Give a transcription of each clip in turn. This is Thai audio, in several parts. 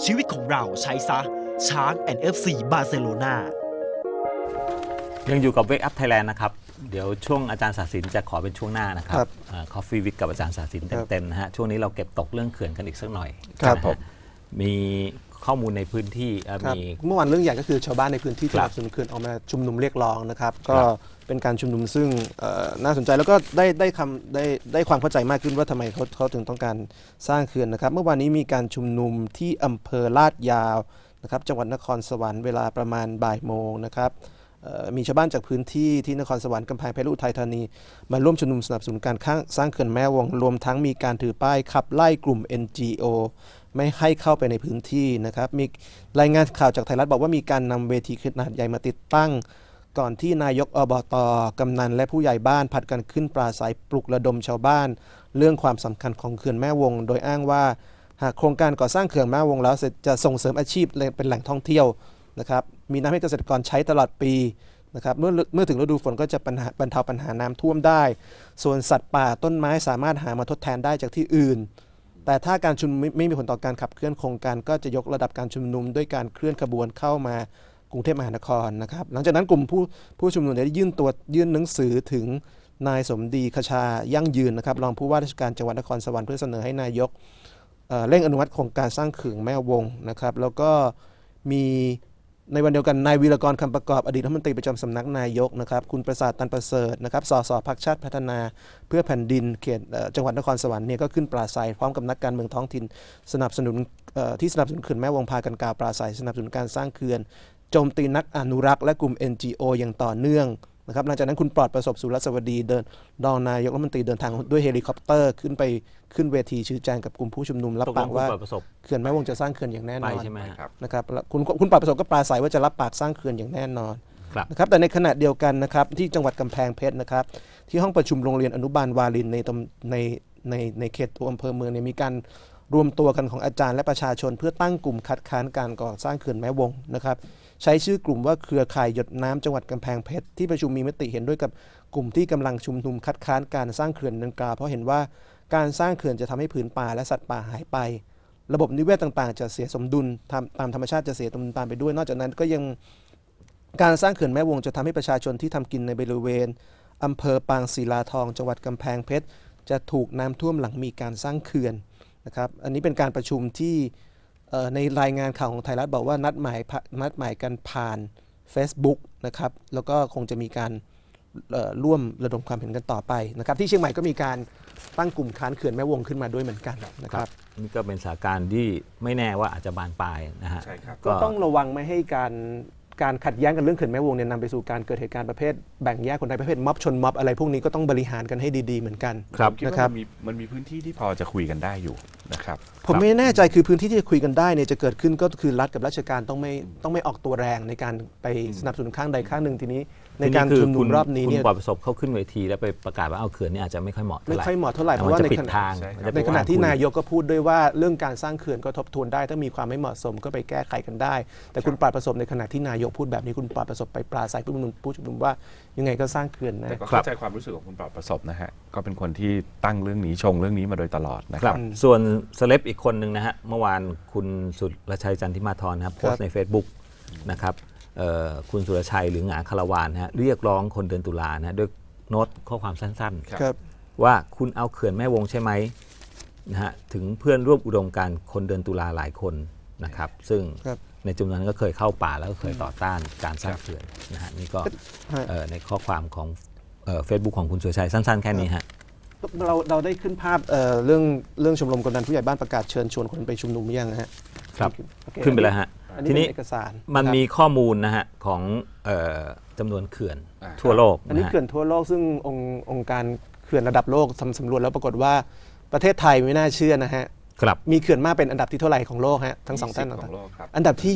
ชีวิตของเราใช้ซะช้าง NFC บาร์เซโลนายังอยู่กับ Wake Up Thailand นะครับเดี๋ยวช่วงอาจารย์ศาสินจะขอเป็นช่วงหน้านะครับCoffee Week กับอาจารย์ศาสินเต็มๆนะฮะช่วงนี้เราเก็บตกเรื่องเขื่อนกันอีกสักหน่อยครับผมมีข้อมูลในพื้นที่มีเมื่อวานเรื่องใหญ่ก็คือชาวบ้านในพื้นที่จังหวัดสมุทรเขื่อนออกมาชุมนุมเรียกร้องนะครับก็เป็นการชุมนุมซึ่งน่าสนใจแล้วก็ได้ความเข้าใจมากขึ้นว่าทำไมเขาถึงต้องการสร้างเขื่อนนะครับเมื่อวานนี้มีการชุมนุมที่อำเภอลาดยาวนะครับจังหวัดนครสวรรค์เวลาประมาณบ่ายโมงนะครับมีชาวบ้านจากพื้นที่ที่นครสวรรค์กำแพงเพชรอุทัยธานีมาร่วมชุมนุมสนับสนุนการสร้างเขื่อนแม่วงรวมทั้งมีการถือป้ายขับไล่กลุ่ม NGO ไม่ให้เข้าไปในพื้นที่นะครับมีรายงานข่าวจากไทยรัฐบอกว่ามีการนำเวทีขนาดใหญ่มาติดตั้งก่อนที่นายกอบต.กำนันและผู้ใหญ่บ้านผัดกันขึ้นปราศัยปลุกระดมชาวบ้านเรื่องความสำคัญของเขื่อนแม่วงโดยอ้างว่าหากโครงการก่อสร้างเขื่อนแม่วงแล้วจะส่งเสริมอาชีพเป็นแหล่งท่องเที่ยวนะครับมีน้ำให้เกษตรกรใช้ตลอดปีนะครับเมื่อถึงฤดูฝนก็จะบรรเทาปัญหาน้ำท่วมได้ส่วนสัตว์ป่าต้นไม้สามารถหามาทดแทนได้จากที่อื่นแต่ถ้าการชุมนุมไม่มีผลต่อการขับเคลื่อนโครงการก็จะยกระดับการชุมนุมด้วยการเคลื่อนขบวนเข้ามากรุงเทพมหานครนะครับหลังจากนั้นกลุ่มผู้ชุมนุมได้ยื่นหนังสือถึงนายสมดีคชายั่งยืนนะครับรองผู้ว่าราชการจังหวัดนครสวรรค์เพื่อเสนอให้นายกเร่งอนุมัติโครงการสร้างเขื่อนแม่วงนะครับแล้วก็มีในวันเดียวกันนายวีรกรคำประกอบอดีตรัฐมนตรีประจำสำนักนายกนะครับคุณประสาทตันประเสริฐนะครับสสพรรคชาติพัฒนาเพื่อแผ่นดินเขตจังหวัดนครสวรรค์เนี่ยก็ขึ้นปราศัยพร้อมกับนักการเมืองท้องถิ่นสนับสนุนที่สนับสนุนเขื่อนแม่วงพากันกล่าวปราศัยสนับสนุนการสร้างเขื่อนโจมตีนักอนุรักษ์และกลุ่ม NGO อย่างต่อเนื่องนะครับหลังจากนั้นคุณปลอดประสบสุรสวัสดีรองนายกรัฐมนตรีเดินทางด้วยเฮลิคอปเตอร์ขึ้นเวทีชี้แจงกับกลุ่มผู้ชุมนุมรับปากว่าเขื่อนแม่วงจะสร้างเขื่อนอย่างแน่นอนนะครับคุณปลอดประสบก็ปราศัยว่าจะรับปากสร้างเขื่อนอย่างแน่นอนนะครับแต่ในขณะเดียวกันนะครับที่จังหวัดกำแพงเพชรนะครับที่ห้องประชุมโรงเรียนอนุบาลวารินในเขตตัวอำเภอเมืองเนี่ยมีการรวมตัวกันของอาจารย์และประชาชนเพื่อตั้งกลุ่มคัดค้านการก่อสร้างเขื่อนแม่วงนะครับใช้ชื่อกลุ่มว่าเครือข่ายหยดน้ำจังหวัดกำแพงเพชรที่ประชุมมีมติเห็นด้วยกับกลุ่มที่กำลังชุมนุมคัดค้านการสร้างเขื่อนดังกล่าวเพราะเห็นว่าการสร้างเขื่อนจะทำให้ผืนป่าและสัตว์ป่าหายไประบบนิเวศต่างๆจะเสียสมดุลตามธรรมชาติจะเสียสมดุลตามไปด้วยนอกจากนั้นก็ยังการสร้างเขื่อนแม่วงจะทำให้ประชาชนที่ทำกินในบริเวณอำเภอปางศิลาทองจังหวัดกำแพงเพชรจะถูกน้ำท่วมหลังมีการสร้างเขื่อนนะครับอันนี้เป็นการประชุมที่ในรายงานข่าวของไทยรัฐบอกว่านัดหมายกันผ่าน Facebook นะครับแล้วก็คงจะมีการร่วมระดมความเห็นกันต่อไปนะครับที่เชียงใหม่ก็มีการตั้งกลุ่มค้านเขื่อนแม่วงขึ้นมาด้วยเหมือนกันนะครับนี่ก็เป็นสถานการณ์ที่ไม่แน่ว่าอาจจะบานปลายนะฮะก็ต้องระวังไม่ให้การขัดแย้งกันเรื่องเขื่อนแม่วงเนี่ยนำไปสู่การเกิดเหตุการณ์ประเภทแบ่งแยกคนไทยประเภทม็อบชนม็อบอะไรพวกนี้ก็ต้องบริหารกันให้ดีๆเหมือนกันนะครับมันมีพื้นที่ที่พอจะคุยกันได้อยู่นะครับผมไม่แน่ใจคือพื้นที่ที่จะคุยกันได้เนี่ยจะเกิดขึ้นก็คือรัฐกับราชการต้องไม่ออกตัวแรงในการไปสนับสนุนข้างใดข้างหนึ่งทีนี้ในการชุมนุมรอบนี้เนี่ยคุณปลอดประสบเข้าขึ้นเวทีแล้วไปประกาศว่าเอาเขื่อนนี่อาจจะไม่ค่อยเหมาะเท่าไหร่เพราะว่าในขณะที่นายกก็พูดด้วยว่าเรื่องการสร้างเขื่อนก็ทบทวนได้ถ้ามีความไม่เหมาะสมก็ไปแก้ไขกันได้แต่คุณปลอดประสบในขณะที่นายกพูดแบบนี้คุณปลอดประสบไปปราศัยผู้ชุมนุมว่ายังไงก็สร้างเขื่อนนะแต่ก็เข้าใจความรู้สึกของคุณปลอดประสบนะฮะก็เป็นคนที่ตั้งเรื่องนี้ชงเรื่องนี้มาโดยตลอดนะครับส่วนเซเลบอีกคนหนึ่งนะฮะเมื่อวานคุณสุรชัยจันทิมาธรนะครับโพสต์ใน Facebook นะครับคุณสุรชัยหรือหงาคารวานนะฮะเรียกร้องคนเดือนตุลานะด้วยโน้ตข้อความสั้นๆว่าคุณเอาเขื่อนแม่วงใช่ไหมนะฮะถึงเพื่อนร่วมอุดมการคนเดือนตุลาหลายคนนะครับซึ่งในจำนวนนั้นก็เคยเข้าป่าแล้วก็เคยต่อต้านการสร้างเขื่อนนะฮะนี่ก็ในข้อความของFacebook ของคุณสุรชัยสั้นๆแค่นี้ฮะเราได้ขึ้นภาพเรื่องชมรมกำนันผู้ใหญ่บ้านประกาศเชิญชวนคนไปชุมนุมยังฮะครับขึ้นไปแล้วฮะทีนี้มันมีข้อมูลนะฮะของจำนวนเขื่อนทั่วโลกอันนี้เขื่อนทั่วโลกซึ่งองค์การเขื่อนระดับโลกสำรวจแล้วปรากฏว่าประเทศไทยไม่น่าเชื่อนะฮะมีเขื่อนมากเป็นอันดับที่เท่าไหร่ของโลกฮะทั้งสองท่านอันดับที่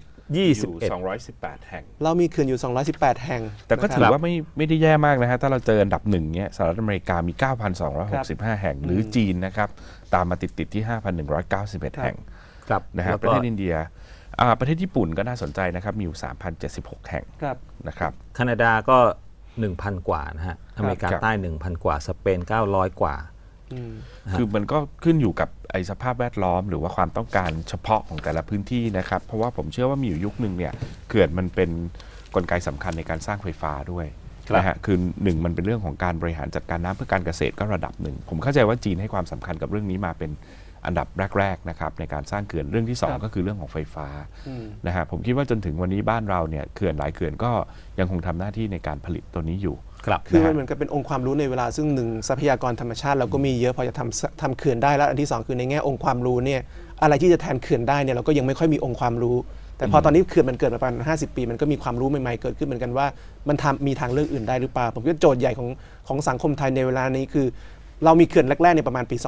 218 แห่งเรามีเขื่อนอยู่218แห่งแต่ก็ถือว่าไม่ได้แย่มากนะฮะถ้าเราเจออันดับหนึ่งเนี้ยสหรัฐอเมริกามี 9,265 แห่งหรือจีนนะครับตามมาติดที่ 5,191 แห่งนะฮะประเทศอินเดียประเทศญี่ปุ่นก็น่าสนใจนะครับมีอยู่ 3,076 แห่งนะครับแคนาดาก็ 1,000 กว่านะฮะอเมริกาใต้ 1,000 กว่าสเปน900 กว่าคือมันก็ขึ้นอยู่กับไอ้สภาพแวดล้อมหรือว่าความต้องการเฉพาะของแต่ละพื้นที่นะครับเพราะว่าผมเชื่อว่ามีอยู่ยุคนึงเนี่ยเขื่อนมันเป็นกลไกสำคัญในการสร้างไฟฟ้าด้วยนะฮะคือหนึ่งมันเป็นเรื่องของการบริหารจัดการน้ำเพื่อการเกษตรก็ระดับหนึ่งผมเข้าใจว่าจีนให้ความสำคัญกับเรื่องนี้มาเป็นอันดับแรกๆนะครับในการสร้างเขื่อนเรื่องที่2ก็คือเรื่องของไฟฟ้านะฮะผมคิดว่าจนถึงวันนี้บ้านเราเนี่ยเขื่อนหลายเขื่อนก็ยังคงทำหน้าที่ในการผลิตตัวนี้อยู่คือมันเหมือนกับเป็นองค์ความรู้ในเวลาซึ่งหนึ่งทรัพยากรธรรมชาติเราก็มีเยอะพอจะทำเขื่อนได้แล้วอันที่2คือในแง่องค์ความรู้เนี่ยอะไรที่จะแทนเขื่อนได้เนี่ยเราก็ยังไม่ค่อยมีองค์ความรู้แต่พอตอนนี้เขื่อนมันเกิดมาประมาณ50 ปีมันก็มีความรู้ใหม่ๆเกิดขึ้นเหมือนกันว่ามันมีทางเลือกอื่นได้หรือเปล่าผมคิดว่าโจทย์ใหญ่ของสังคมไทยในเวลานี้คือเรามีเขื่อนแรกๆในประมาณปี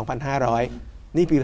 2500 นี่ปี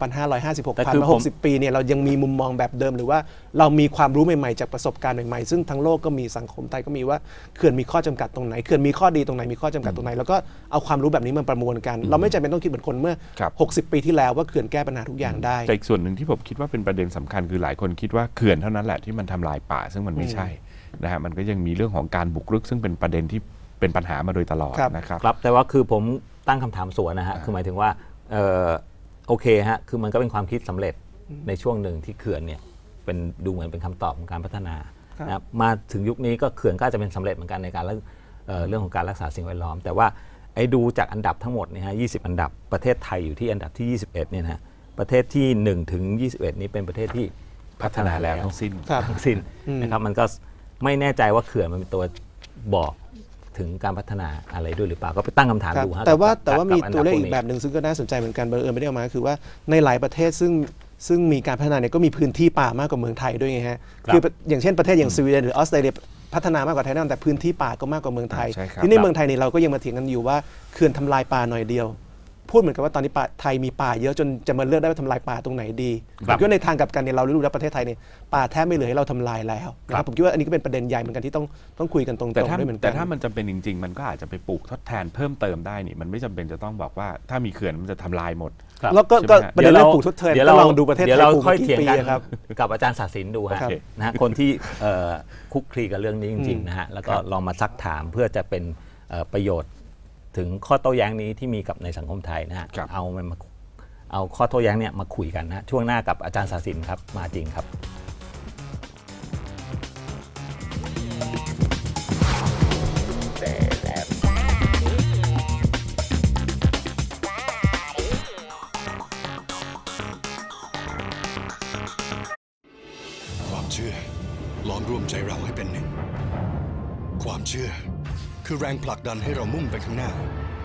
2556 ผ่านมา60 ปีเนี่ยเรายังมีมุมมองแบบเดิมหรือว่าเรามีความรู้ใหม่ๆจากประสบการณ์ใหม่ๆซึ่งทั้งโลกก็มีสังคมไทยก็มีว่าเขื่อนมีข้อจำกัดตรงไหนเขื่อนมีข้อดีตรงไหนมีข้อจำกัดตรงไหนแล้วก็เอาความรู้แบบนี้มาประมวลกันเราไม่จำเป็นต้องคิดเหมือนคนเมื่อ60 ปีที่แล้วว่าเขื่อนแก้ปัญหาทุกอย่างได้แต่อีกส่วนหนึ่งที่ผมคิดว่าเป็นประเด็นสำคัญคือหลายคนคิดว่าเขื่อนเท่านั้นแหละที่มันทำลายป่าซึ่งมันไม่ใช่นะฮะมันก็ยังมีเรื่องของการบุกรุกซึ่งเป็นประเด็นที่เป็นปัญหามาโดยตลอดนะครับครับแต่ว่าคือผมตั้งคำถามสวนนะฮะคือหมายถึงว่าโอเคฮะคือมันก็เป็นความคิดสำเร็จในช่วงหนึ่งที่เขื่อนเนี่ยเป็นดูเหมือนเป็นคำตอบของการพัฒนานะครับมาถึงยุคนี้ก็เขื่อนก็จะเป็นสำเร็จเหมือนกันในการเรื่องของการรักษาสิ่งแวดล้อมแต่ว่าไอ้ดูจากอันดับทั้งหมดเนี่ยฮะ20 อันดับประเทศไทยอยู่ที่อันดับที่21เนี่ยนะประเทศที่1 ถึง 21นี้เป็นประเทศที่พัฒนาแล้วทั้งสิ้นนะครับมันก็ไม่แน่ใจว่าเขื่อนมันเป็นตัวบอกถึงการพัฒนาอะไรด้วยหรือเปล่าก็ไปตั้งคำถามดูฮะแต่ว่ามีตัวเลขอีกแบบหนึ่งซึ่งก็น่าสนใจเหมือนกันบังเอิญไม่ได้เอามาคือว่าในหลายประเทศซึ่งมีการพัฒนาเนี่ยก็มีพื้นที่ป่ามากกว่าเมืองไทยด้วยไงฮะคืออย่างเช่นประเทศอย่างสวีเดนหรือออสเตรเลียพัฒนามากกว่าไทยแน่นอนแต่พื้นที่ป่าก็มากกว่าเมืองไทยที่ในเมืองไทยเนี่ยเราก็ยังมาเถียงกันอยู่ว่าเขื่อนทำลายป่าหน่อยเดียวพูดเหมือนกับว่าตอนนี้ไทยมีป่าเยอะจนจะมาเลือกได้ว่าทำลายป่าตรงไหนดีผมคิดว่าในทางกลับกันเนี่ยเรารู้แล้วประเทศไทยเนี่ยป่าแทบไม่เหลือให้เราทำลายแล้วนะครับผมคิดว่าอันนี้ก็เป็นประเด็นใหญ่เหมือนกันที่ต้องคุยกันตรงๆด้วยเหมือนกันแต่ถ้ามันจำเป็นจริงๆมันก็อาจจะไปปลูกทดแทนเพิ่มเติมได้นี่มันไม่จำเป็นจะต้องบอกว่าถ้ามีเขื่อนมันจะทำลายหมดแล้วก็ประเด็นเรื่องปลูกทดแทนก็ลองดูประเทศไทยเราค่อยเถียงกันกับอาจารย์ศาสินดูฮะนะฮะคนที่คุกคลีกับเรื่องนี้จริงๆนะฮะแล้วก็ลองมาซักถามเพื่อจะเป็นประโยชน์ถึงข้อโต้แย้งนี้ที่มีกับในสังคมไทยนะฮะเอาข้อโต้แย้งเนี่ยมาคุยกันนะช่วงหน้ากับอาจารย์ศาสินครับมาจริงครับความเชื่อล้อมรวมใจเราให้เป็นหนึ่งความเชื่อคือแรงผลักดันให้เรามุ่งไปข้างหน้า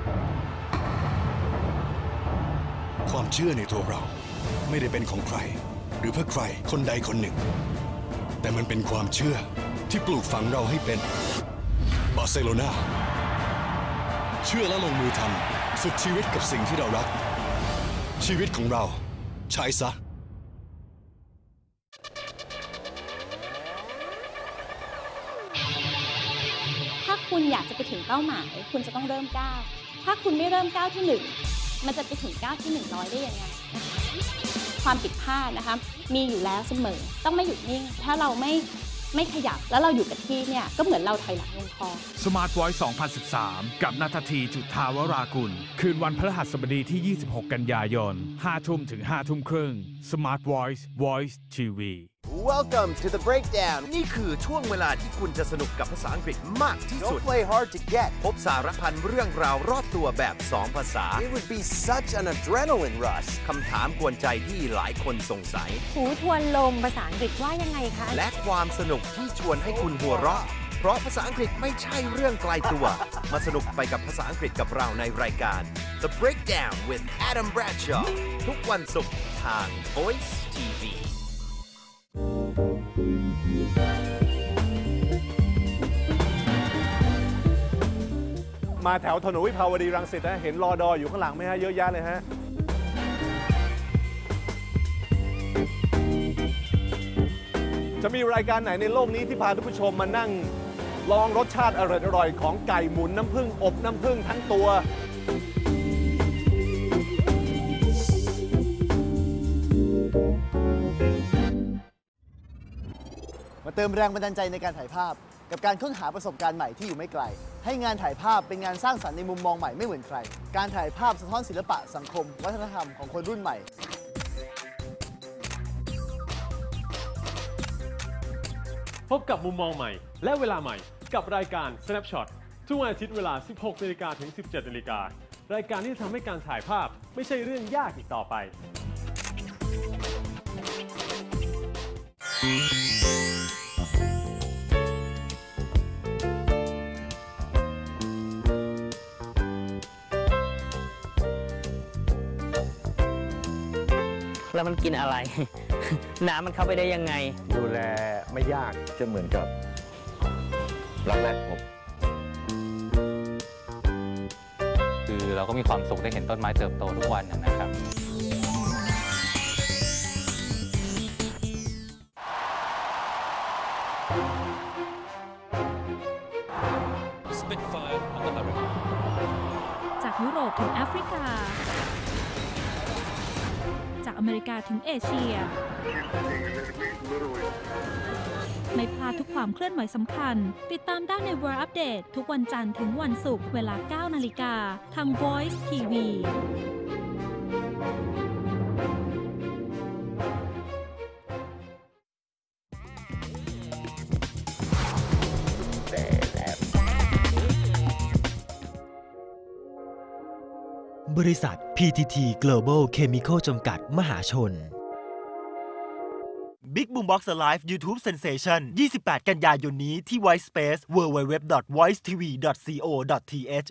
ความเชื่อในตัวเราไม่ได้เป็นของใครหรือเพื่อใครคนใดคนหนึ่งแต่มันเป็นความเชื่อที่ปลูกฝังเราให้เป็นบาร์เซโลนาเชื่อและลงมือทำสุดชีวิตกับสิ่งที่เรารักชีวิตของเราใช้ซะถ้าคุณอยากจะไปถึงเป้าหมายคุณจะต้องเริ่มก้าวถ้าคุณไม่เริ่มก้าวที่1มันจะไปถึงก้าวที่100ได้ยังไงความผิดพลาดนะคะมีอยู่แล้วเสมอต้องไม่หยุดนิ่งถ้าเราไม่ขยับแล้วเราอยู่กับที่เนี่ยก็เหมือนเราถอยหลังลงคลอง Smart Voice 2013 กับณัฐที จุฑาวรากุลคืนวันพฤหัสบดีที่ 26 กันยายน 5 ทุ่มถึง 5 ทุ่มครึ่ง Smart Voice Voice TV Welcome to the breakdown นี่คือช่วงเวลาที่คุณจะสนุกกับภาษาอังกฤษมากที่สุด Don't play hard to get พบสารพันเรื่องราวรอบตัวแบบ2ภาษา It would be such an adrenaline rush คำถามกวนใจที่หลายคนสงสัยหูทวนลมภาษาอังกฤษว่ายังไงคะและความสนุกที่ชวนให้คุณหัวเราะเพราะภาษาอังกฤษไม่ใช่เรื่องไกลตัวมาสนุกไปกับภาษาอังกฤษกับเราในรายการ The Breakdown with Adam Bradshaw ทุกวันศุกร์ทาง Voice TV มาแถวถนนวิภาวดีรังสิตนะเห็นรอดออยู่ข้างหลังไหมฮะเยอะแยะเลยฮะจะมีรายการไหนในโลกนี้ที่พาทุกผู้ชมมานั่งลองรสชาติอร่อยๆของไก่หมุนน้ำผึ้งอบน้ำผึ้งทั้งตัวมาเติมแรงบันดาลใจในการถ่ายภาพกับการค้นหาประสบการณ์ใหม่ที่อยู่ไม่ไกลให้งานถ่ายภาพเป็นงานสร้างสรรค์ในมุมมองใหม่ไม่เหมือนใครการถ่ายภาพสะท้อนศิลปะสังคมวัฒนธรรมของคนรุ่นใหม่พบกับมุมมองใหม่และเวลาใหม่กับรายการ Snapshot ทุกวันอาทิตย์เวลา 16 นาฬิกาถึง 17 นาฬิการายการที่จะทำให้การถ่ายภาพไม่ใช่เรื่องยากอีกต่อไปแล้วมันกินอะไร น้ำมันเข้าไปได้ยังไงดูแลไม่ยากจะเหมือนกับรักแรกพบคือเราก็มีความสุขได้เห็นต้นไม้เติบโตทุกวันนะครับจากยุโรปถึงแอฟริกาจากอเมริกาถึงเอเชียไม่พลาดทุกความเคลื่อนไหวสำคัญติดตามได้ใน World Update ทุกวันจันทร์ถึงวันศุกร์เวลา 9 นาฬิกาทาง Voice TV บริษัท PTT Global Chemical จำกัดมหาชน Big Boombox Live YouTube Sensation 28 กันยายนนี้ที่ White Space www.voicetv.co.th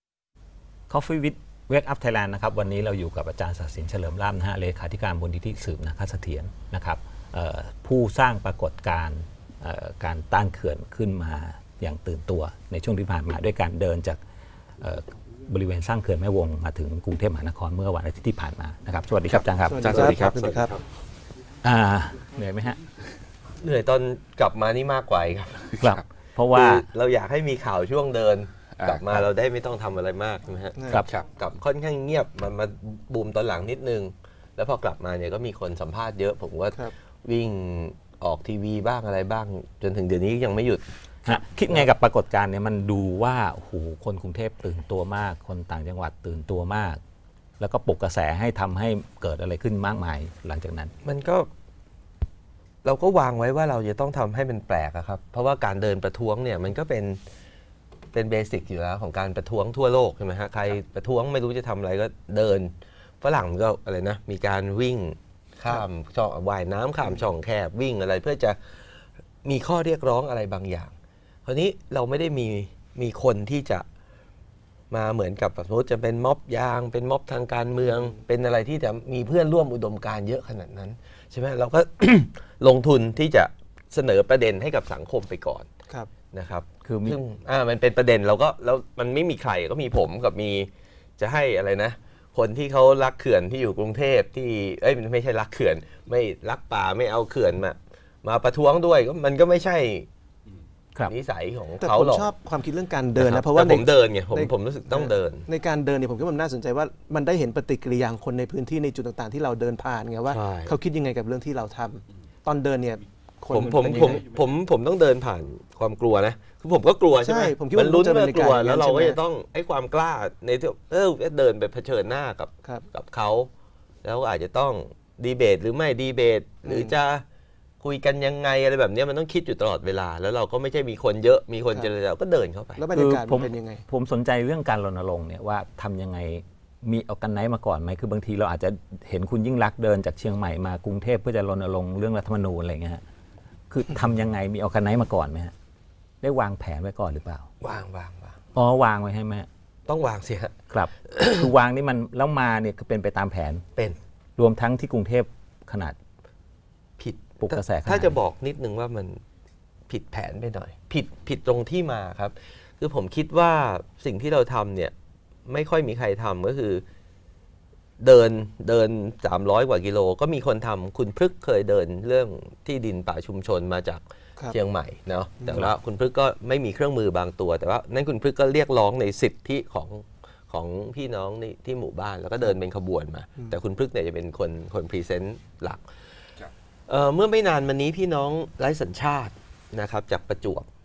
Coffee with Wake Up Thailand นะครับวันนี้เราอยู่กับอาจารย์ศักดิ์สินเฉลิมล่ำนะฮะเลขาธิการมูลนิธิสืบนาคเสถียรนะครับผู้สร้างปรากฏการณ์การต้านเขื่อนขึ้นมาอย่างตื่นตัวในช่วงที่ผ่านมาด้วยการเดินจากบริเวณสร้างเขื่อนแม่วงมาถึงกรุงเทพมหานครเมื่อวันอาทิตย์ที่ผ่านมานะครับสวัสดีครับอาจารย์ครับสวัสดีครับเหนื่อยไหมฮะเหนื่อยตอนกลับมานี่มากกว่าครับเพราะว่าเราอยากให้มีข่าวช่วงเดินกลับมาเราได้ไม่ต้องทำอะไรมากนะฮะครับกลับค่อนข้างเงียบมันมาบูมตอนหลังนิดนึงแล้วพอกลับมาเนี่ยก็มีคนสัมภาษณ์เยอะผมว่าวิ่งออกทีวีบ้างอะไรบ้างจนถึงเดี๋ยวนี้ยังไม่หยุดคิดไงกับปรากฏการณ์เนี่ยมันดูว่าโอ้โหคนกรุงเทพตื่นตัวมากคนต่างจังหวัดตื่นตัวมากแล้วก็ปลุกกระแสให้ทำให้เกิดอะไรขึ้นมากมายหลังจากนั้นมันก็เราก็วางไว้ว่าเราจะต้องทำให้มันแปลกครับเพราะว่าการเดินประท้วงเนี่ยมันก็เป็นเบสิกอยู่แล้วของการประท้วงทั่วโลกใช่ไหมฮะใครประท้วงไม่รู้จะทำอะไรก็เดินฝรั่งก็อะไรนะมีการวิ่งข้ามช่องว่ายน้ำข้ามช่องแคบวิ่งอะไรเพื่อจะมีข้อเรียกร้องอะไรบางอย่างคราวนี้เราไม่ได้มีคนที่จะมาเหมือนกับสมมติจะเป็นม็อบยางเป็นม็อบทางการเมืองเป็นอะไรที่จะมีเพื่อนร่วมอุดมการณ์เยอะขนาดนั้นใช่ไหมเราก็ ลงทุนที่จะเสนอประเด็นให้กับสังคมไปก่อนนะครับคือซึ่งมันเป็นประเด็นเราก็แล้วมันไม่มีใครก็มีผมกับมีจะให้อะไรนะคนที่เขารักเขื่อนที่อยู่กรุงเทพที่ไม่ใช่รักเขื่อนไม่รักป่าไม่เอาเขื่อนมาประท้วงด้วยก็มันก็ไม่ใช่นิสัยของเขาหรอกแต่ผมชอบความคิดเรื่องการเดินนะเพราะว่าผมเดินไงผมรู้สึกต้องเดินในการเดินเนี่ยผมคิดว่ามันน่าสนใจว่ามันได้เห็นปฏิกิริยาคนในพื้นที่ในจุดต่างๆที่เราเดินผ่านไงว่าเขาคิดยังไงกับเรื่องที่เราทำตอนเดินเนี่ยผมต้องเดินผ่านความกลัวนะคือผมก็กลัวใช่ไหมมันลุ้นเมื่อกลัวแล้วเราก็จะต้องให้ความกล้าในที่เดินไปเผชิญหน้ากับเขาแล้วอาจจะต้องดีเบตหรือไม่ดีเบตหรือจะคุยกันยังไงอะไรแบบนี้มันต้องคิดอยู่ตลอดเวลาแล้วเราก็ไม่ใช่มีคนเยอะมีคนเจรจาก็เดินเข้าไปแล้วบรรยากาศเป็นยังไงผมสนใจเรื่องการรณรงค์เนี่ยว่าทำยังไงมีออร์แกไนซ์มาก่อนไหมคือบางทีเราอาจจะเห็นคุณยิ่งลักษณ์เดินจากเชียงใหม่มากรุงเทพเพื่อจะรณรงค์เรื่องรัฐธรรมนูญอะไรเงี้ยคือทำยังไงมีออร์แกไนซ์มาก่อนไหมฮะได้วางแผนไว้ก่อนหรือเปล่าวางวางไว้ให้ไหมต้องวางสิฮะครับ คือวางนี่มันแล้วมาเนี่ยคือเป็นไปตามแผนเป็นรวมทั้งที่กรุงเทพขนาดผิดปลุกกระแสถ้าจะบอกนิดนึงว่ามันผิดแผนไปหน่อยผิดตรงที่มาครับคือผมคิดว่าสิ่งที่เราทำเนี่ยไม่ค่อยมีใครทำก็คือเดิน300 กว่ากิโลก็มีคนทำคุณพฤกษ์เคยเดินเรื่องที่ดินป่าชุมชนมาจากเชียงใหม่เนาะแต่ว่าคุณพฤกษ์ก็ไม่มีเครื่องมือบางตัวแต่ว่านั่นคุณพฤกษ์ก็เรียกร้องในสิทธิของพี่น้องที่หมู่บ้านแล้วก็เดินเป็นขบวนมาแต่คุณพฤกษ์เนี่ยจะเป็นคนพรีเซนต์หลักเมื่อไม่นานมานี้พี่น้องไร้สัญชาตินะครับจากประจวบ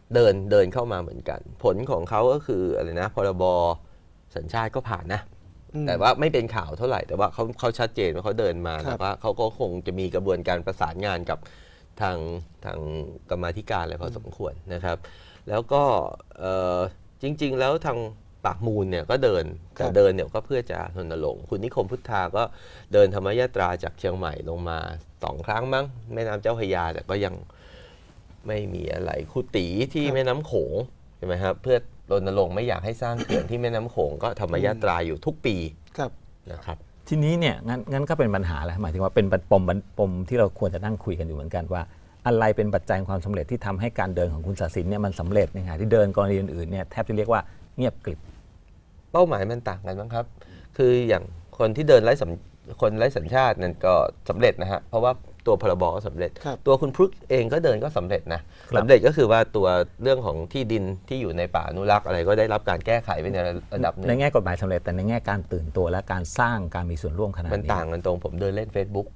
เดินเข้ามาเหมือนกัน ผลของเขาก็คืออะไรนะพรบสัญชาติก็ผ่านนะแต่ว่าไม่เป็นข่าวเท่าไหร่แต่ว่าเขาชัดเจนว่าเขาเดินมาแต่ว่าเขาก็คงจะมีกระบวนการประสานงานกับทางกรรมาธิการอะไรพอสมควรนะครับแล้วก็จริงๆแล้วทางปากมูลเนี่ยก็เดินแต่เดินเนี่ยก็เพื่อจะรณรงค์คุณนิคมพุทธาก็เดินธรรมยาตราจากเชียงใหม่ลงมา2 ครั้งมั้งแม่น้ำเจ้าพระยาแต่ก็ยังไม่มีอะไรครูตีที่แม่น้ำโขงใช่ไหมครับเพื่อรณรงค์ไม่อยากให้สร้างเขื่อนที่แม่น้ำโขงก็ธรรมยาตราอยู่ทุกปีนะครับทีนี้เนี่ยงั้นก็เป็นปัญหาแล้วหมายถึงว่าเป็นปมที่เราควรจะนั่งคุยกันอยู่เหมือนกันว่าอะไรเป็นปัจจัยความสำเร็จที่ทำให้การเดินของคุณศาสินเนี่ยมันสำเร็จในขณะที่เดินกรณีอื่นๆเนี่ยแทบจะเรียกว่าเงียบกริบเป้าหมายมันต่างกันบ้างครับคืออย่างคนที่เดินคนไร้สัญชาตินั่นก็สำเร็จนะฮะเพราะว่าตัวพรบก็สำเร็จตัวคุณพฤกษ์เองก็เดินก็สำเร็จนะสำเร็จก็คือว่าตัวเรื่องของที่ดินที่อยู่ในป่าอนุรักษ์อะไรก็ได้รับการแก้ไขไปในระดับนึงในแง่กฎหมายสำเร็จแต่ในแง่การตื่นตัวและการสร้างการมีส่วนร่วมขนาดนี้มันต่างกันตรงผมเดินเล่น Facebook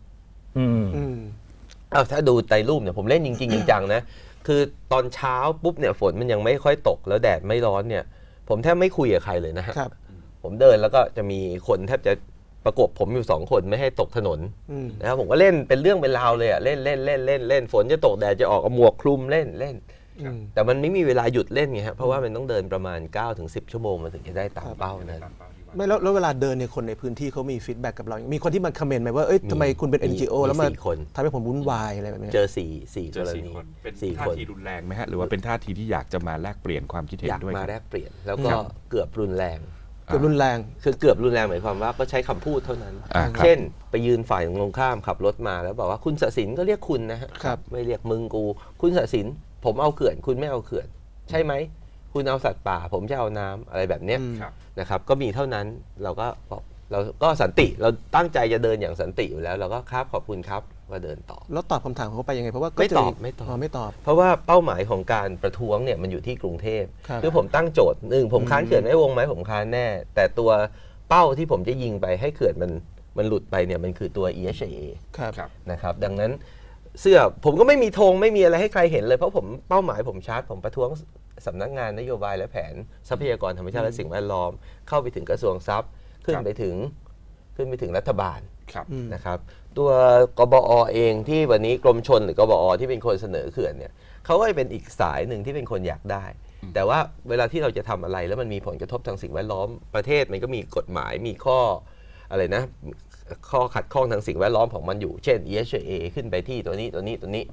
ถ้าดูไตรรูปเนี่ยผมเล่นจริงๆจังๆนะคือตอนเช้าปุ๊บเนี่ยฝนมันยังไม่ค่อยตกแล้วแดดไม่ร้อนเนี่ยผมแทบไม่คุยกับใครเลยนะฮะผมเดินแล้วก็จะมีคนแทบจะประกบผมอยู่2 คนไม่ให้ตกถนนนะครับผมก็เล่นเป็นเรื่องเป็นราวเลยอ่ะเล่นฝนจะตกแดดจะออกเอาหมวกคลุมเล่นแต่มันไม่มีเวลาหยุดเล่นไงครับเพราะว่ามันต้องเดินประมาณ 9-10 ชั่วโมงมันถึงจะได้ตามเป้านั้นไม่แล้วเวลาเดินเนี่ยคนในพื้นที่เขามีฟีดแบ็กกับเรามีคนที่มาคอมเมนต์ไหมว่าเอ้ยทำไมคุณเป็น NGO แล้วมาทำให้ผมวุ่นวายอะไรแบบนี้เจอ4กรณีเป็นท่าทีรุนแรงไหมฮะหรือว่าเป็นท่าทีที่อยากจะมาแลกเปลี่ยนความคิดเห็นด้วยอยากมาแลกเปลี่ยนแล้วก็เกือบรุนแรงคือเกือบรุนแรงหมายความว่าก็ใช้คำพูดเท่านั้นเช่นไปยืนฝ่ายตรงข้ามขับรถมาแล้วบอกว่าคุณศศินก็เรียกคุณนะฮะไม่เรียกมึงกูคุณศศินผมเอาเขื่อนคุณไม่เอาเขื่อนใช่ไหมคุณเอาสัตว์ป่าผมจะเอาน้ำอะไรแบบนี้นะครับก็มีเท่านั้นเราก็สันติเราตั้งใจจะเดินอย่างสันติอยู่แล้วเราก็ครับขอบคุณครับว่าเดินต่อแล้วตอบคำถามเขาไปยังไงเพราะว่าไม่ตอบเพราะว่าเป้าหมายของการประท้วงเนี่ยมันอยู่ที่กรุงเทพคือผมตั้งโจทย์1ผมค้านเขื่อนแม่วงไหมผมค้านแน่แต่ตัวเป้าที่ผมจะยิงไปให้เขื่อนมันหลุดไปเนี่ยมันคือตัว EHA นะครับดังนั้นเสื้อผมก็ไม่มีธงไม่มีอะไรให้ใครเห็นเลยเพราะผมเป้าหมายผมชัดผมประท้วงสำนักงานนโยบายและแผนทรัพยากรธรรมชาติและสิ่งแวดล้อมเข้าไปถึงกระทรวงทรัพย์ขึ้นไปถึงรัฐบาลนะครับตัวกบอเองที่วันนี้กรมชลหรือกบอที่เป็นคนเสนอเขื่อนเนี่ยเขาก็เป็นอีกสายหนึ่งที่เป็นคนอยากได้แต่ว่าเวลาที่เราจะทำอะไรแล้วมันมีผลกระทบทางสิ่งแวดล้อมประเทศมันก็มีกฎหมายมีข้ออะไรนะข้อขัดข้องทางสิ่งแวดล้อมของมันอยู่เช่น EHA ขึ้นไปที่ตัวนี้แต่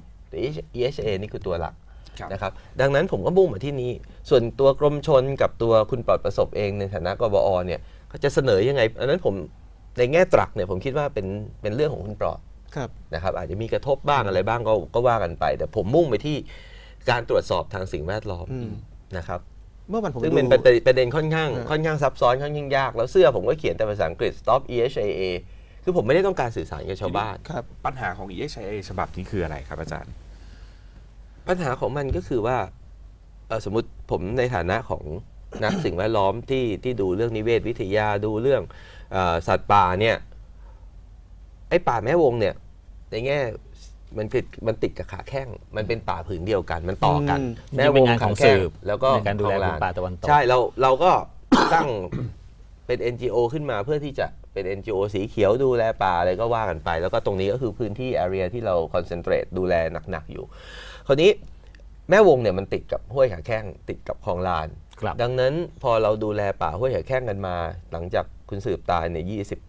EHA นี่คือตัวหลักนะครับดังนั้นผมก็มุ่งมาที่นี้ส่วนตัวกรมชลกับตัวคุณปลอดประสบเองในฐานะกบอเนี่ยเขาจะเสนอยังไงอันนั้นผมในแง่ตรักเนี่ยผมคิดว่าเป็นเรื่องของคุณปลอดนะครับอาจจะมีกระทบบ้างอะไรบ้างก็ว่ากันไปแต่ผมมุ่งไปที่การตรวจสอบทางสิ่งแวดล้อมนะครับเมื่อวันผมซึ่งเป็นประเด็นค่อนข้างซับซ้อนค่อนข้างยากแล้วเสื้อผมก็เขียนแต่ภาษาอังกฤษ Stop EHA คือผมไม่ได้ต้องการสื่อสารกับชาวบ้านปัญหาของ EHA ฉบับนี้คืออะไรครับอาจารย์ปัญหาของมันก็คือว่าสมมุติผมในฐานะของนักสิ่งแวดล้อมที่ดูเรื่องนิเวศวิทยาดูเรื่องสัตว์ป่าเนี่ยไอ้ป่าแม่วงเนี่ยในแง่มันติดกับขาแข้งมันเป็นป่าผืนเดียวกันมันต่อกันแม่วงขาแข้งแล้วก็การดูแลป่าตะวันตกใช่เราก็ตั้งเป็น NGO ขึ้นมาเพื่อที่จะเป็น NGO สีเขียวดูแลป่าอะไรก็ว่ากันไปแล้วก็ตรงนี้ก็คือพื้นที่ area ที่เราคอนเซนเทรตดูแลหนักๆอยู่คราวนี้แม่วงเนี่ยมันติดกับห้วยขาแข้งติดกับคลองลานดังนั้นพอเราดูแลป่าห้วยขาแข้งกันมาหลังจากคุณสืบตายใน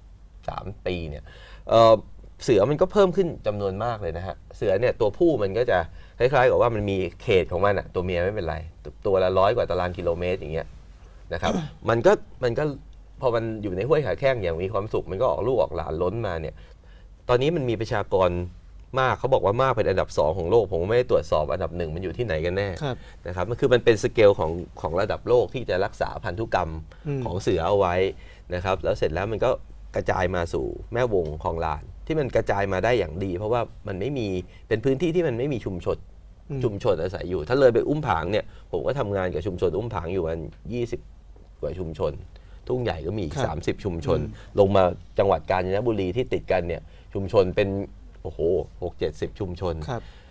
23 ปีเนี่ยเสือมันก็เพิ่มขึ้นจำนวนมากเลยนะฮะเสือเนี่ยตัวผู้มันก็จะคล้ายๆกับว่ามันมีเขตของมันอะตัวเมียไม่เป็นไรตัวละ100 กว่าตารางกิโลเมตรอย่างเงี้ยนะครับมันก็พอมันอยู่ในห้วยขาแข้งอย่างมีความสุขมันก็ออกลูกออกหลานล้นมาเนี่ยตอนนี้มันมีประชากรมากเขาบอกว่ามากเป็นอันดับ2ของโลกผมไม่ได้ตรวจสอบอันดับ1มันอยู่ที่ไหนกันแน่นะครับมันเป็นสเกลของระดับโลกที่จะรักษาพันธุกรรมของเสือเอาไว้นะครับแล้วเสร็จแล้วมันก็กระจายมาสู่แม่วงคลองลานที่มันกระจายมาได้อย่างดีเพราะว่ามันไม่มีเป็นพื้นที่ที่มันไม่มีชุมชนอาศัยอยู่ถ้าเลยไปอุ้มผางเนี่ยผมก็ทำงานกับชุมชนอุ้มผางอยู่กัน20 กว่าชุมชนทุ่งใหญ่ก็มีอีก30 ชุมชนลงมาจังหวัดกาญจนบุรีที่ติดกันเนี่ยชุมชนเป็นโอ้โห60-70 ชุมชน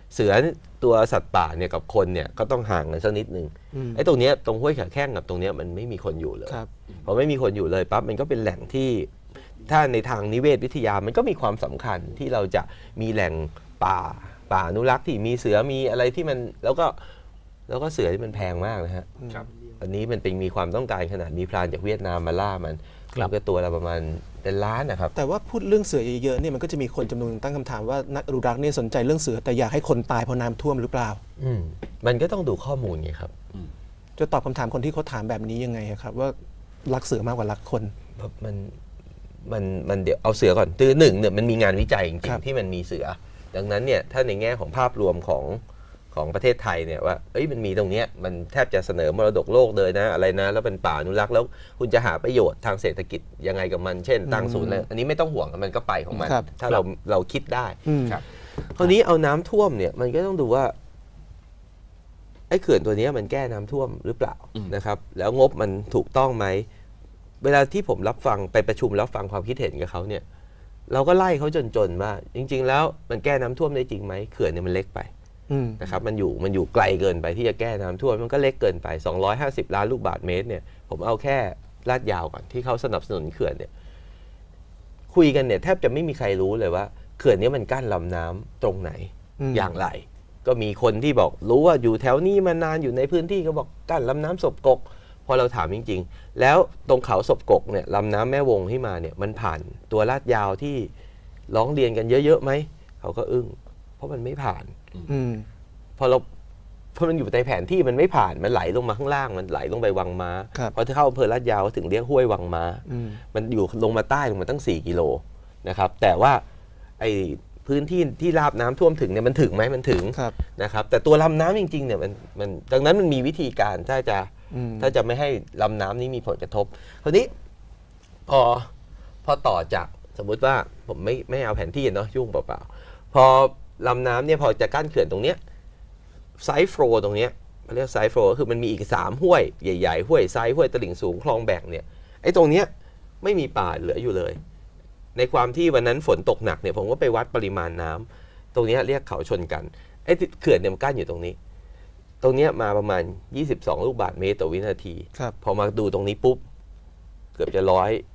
เสือตัวสัตว์ป่าเนี่ยกับคนเนี่ยก็ต้องห่างกันสักนิดนึงไอ้ตรงเนี้ยตรงห้วยขาแข้งกับตรงเนี้ยมันไม่มีคนอยู่เลยพอไม่มีคนอยู่เลยปั๊บมันก็เป็นแหล่งที่ถ้าในทางนิเวศวิทยามันก็มีความสำคัญที่เราจะมีแหล่งป่าอนุรักษ์ที่มีเสือมีอะไรที่มันแล้วก็เสือที่มันแพงมากนะฮะอันนี้มันเป็นมีความต้องการขนาดมีพรานจากเวียดนามมาล่ามันแล้วก็ตัวละประมาณเป็นล้านนะครับแต่ว่าพูดเรื่องเสือเยอะๆเนี่ยมันก็จะมีคนจำนวนตั้งคำถามว่านักอนุรักษ์เนี่ยสนใจเรื่องเสือแต่อยากให้คนตายเพราะน้ำท่วมหรือเปล่ามันก็ต้องดูข้อมูลไงครับจะตอบคำถามคนที่เขาถามแบบนี้ยังไงครับว่ารักเสือมากกว่ารักคนมันเดี๋ยวเอาเสือก่อนคือหนึ่งเนี่ยมันมีงานวิจัยจริงๆที่มันมีเสือดังนั้นเนี่ยถ้าในแง่ของภาพรวมของประเทศไทยเนี่ยว่ามันมีตรงนี้มันแทบจะเสนอมรดกโลกเลยนะอะไรนะแล้วเป็นป่าอนุรักษ์แล้วคุณจะหาประโยชน์ทางเศรษฐกิจยังไงกับมันเช่นตั้งศูนย์อะไรอันนี้ไม่ต้องห่วงมันก็ไปของมันถ้าเราคิดได้คราวนี้เอาน้ำท่วมเนี่ยมันก็ต้องดูว่าไอ้เขื่อนตัวนี้มันแก้น้ำท่วมหรือเปล่านะครับแล้วงบมันถูกต้องไหมเวลาที่ผมรับฟังไปประชุมรับฟังความคิดเห็นกับเขาเนี่ยเราก็ไล่เขาจนว่าจริงๆแล้วมันแก้น้ำท่วมได้จริงไหมเขื่อนเนี่ยมันเล็กไปนะครับมันอยู่ไกลเกินไปที่จะแก้น้ำท่วมมันก็เล็กเกินไป250 ล้านลูกบาศก์เมตรเนี่ยผมเอาแค่ลาดยาวก่อนที่เขาสนับสนุนเขื่อนเนี่ยคุยกันเนี่ยแทบจะไม่มีใครรู้เลยว่าเขื่อนนี้มันกั้นลำน้ำตรงไหนอย่างไรก็มีคนที่บอกรู้ว่าอยู่แถวนี้มานานอยู่ในพื้นที่ก็บอกกั้นลำน้ำศพกกพอเราถามจริงๆแล้วตรงเขาศพกกเนี่ยลำน้ำแม่วงที่มาเนี่ยมันผ่านตัวลาดยาวที่ร้องเรียนกันเยอะๆไหมเขาก็อึ้งเพราะมันไม่ผ่านพอมันอยู่ในแผนที่มันไม่ผ่านมันไหลลงมาข้างล่างมันไหลลงไปวังม้าพอถ้าเข้าอำเภอลาดยาวถึงเรียกห้วยวังม้ามันอยู่ลงมาใต้ลงมาตั้ง4 กิโลนะครับแต่ว่าไอ้พื้นที่ที่ราบน้ำท่วมถึงเนี่ยมันถึงไหมมันถึงนะครับแต่ตัวลำน้ำจริงๆเนี่ยมันดังนั้นมันมีวิธีการถ้าจะไม่ให้ลำน้ำนี้มีผลกระทบคราวนี้พอต่อจากสมมุติว่าผมไม่เอาแผนที่เนาะยุ่งเปล่าๆพอลำน้ำเนี่ยพอจะกั้นเขื่อนตรงเนี้ยไซฟ์โฟลตรงเนี้ยเรียกไซฟ์โฟลก็คือมันมีอีก3 ห้วยใหญ่ๆห้วยไซห้วยตลิ่งสูงคลองแบ่งเนี่ยไอ้ตรงเนี้ยไม่มีป่าเหลืออยู่เลยในความที่วันนั้นฝนตกหนักเนี่ยผมก็ไปวัดปริมาณน้ำตรงนี้เรียกเขาชนกันไอ้เขื่อนเนี่ยมันกั้นอยู่ตรงนี้มาประมาณ22 ลูกบาศก์เมตรต่อวินาทีพอมาดูตรงนี้ปุ๊บเกือบจะ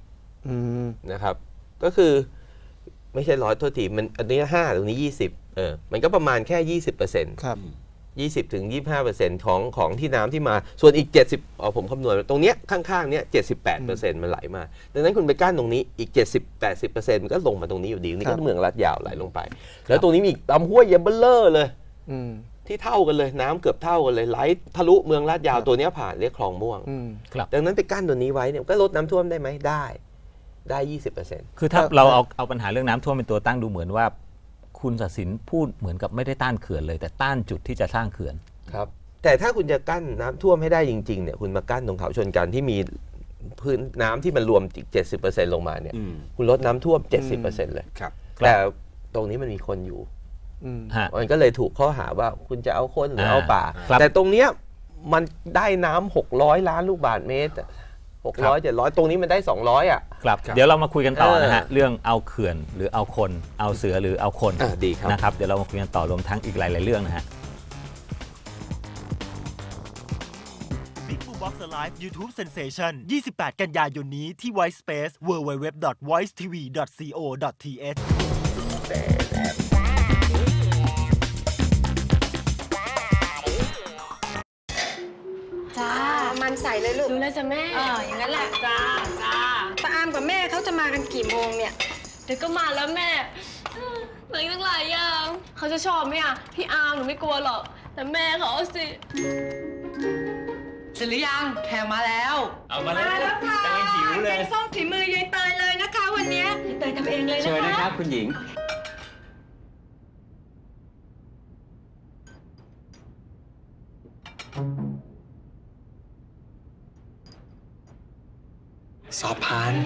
100นะครับก็คือไม่ใช่100โทษทีมันอันนี้5ตรงนี้20มันก็ประมาณแค่20%ครับ20 ถึง 25% ของที่น้ำที่มาส่วนอีก70ผมคำนวณตรงเนี้ยข้างๆเนี้ย78%มันไหลมาดังนั้นคุณไปกั้นตรงนี้อีก70-80% มันก็ลงมาตรงนี้อยู่ดีนี่ก็เมืองลาดยาวไหลลงไปแล้วตรงนี้มีลำห้วยเยเบลเลอร์เลยที่เท่ากันเลยน้ำเกือบเท่ากันเลยไหลทะลุเมืองลาดยาวตัวนี้ผ่านเรียกคลองม่วงดังนั้นไปกั้นตัวนี้ไว้เนี่ยก็ลดน้ำท่วมได้ไหมได้ 20% คือถ้าเราเอาปัญหาเรื่องน้ำท่วมเป็นตัวตั้งดูเหมือนว่าคุณศศินพูดเหมือนกับไม่ได้ต้านเขื่อนเลยแต่ต้านจุดที่จะสร้างเขื่อนครับแต่ถ้าคุณจะกั้นน้ำท่วมให้ได้จริงๆเนี่ยคุณมากั้นตรงเขาชนกันที่มีพื้นน้ำที่มันรวมอีก 70% ลงมาเนี่ยคุณลดน้ำท่วม 70% เลยแต่ตรงนี้มันมีคนอยู่มันก็เลยถูกข้อหาว่าคุณจะเอาคนหรือเอาป่าแต่ตรงเนี้ยมันได้น้ำ600 ล้านลูกบาศก์เมตร600 700ตรงนี้มันได้200อ่ะครับเดี๋ยวเรามาคุยกันต่อนะฮะเรื่องเอาเขื่อนหรือเอาคนเอาเสือหรือเอาคนดีครับนะครับเดี๋ยวเรามาคุยกันต่อรวมทั้งอีกหลายๆเรื่องนะฮะ Big Boom Box Live YouTube Sensation 28 กันยายนนี้ที่ Voice Space www.voicetv.co.th จ้ามันใส่เลยลูกรู้แล้วจ้ะแม่อย่างนั้นแหละจ้าป้าอามกับแม่เขาจะมากันกี่โมงเนี่ยเดี๋ยวก็มาแล้วแม่เหลือตั้งหลายอย่างเขาจะชอบไหมอ่ะพี่อาร์มหนูไม่กลัวหรอกแต่แม่เขาสิเสร็จหรือยังแขกมาแล้วเอามาแล้วค่ะกำลังหิวเลยแกงส้มฝีมือยายเตยเลยนะคะวันนี้ยายเตยทำเองเลยนะคะเชิญนะครับคุณหญิงสอบผ่าน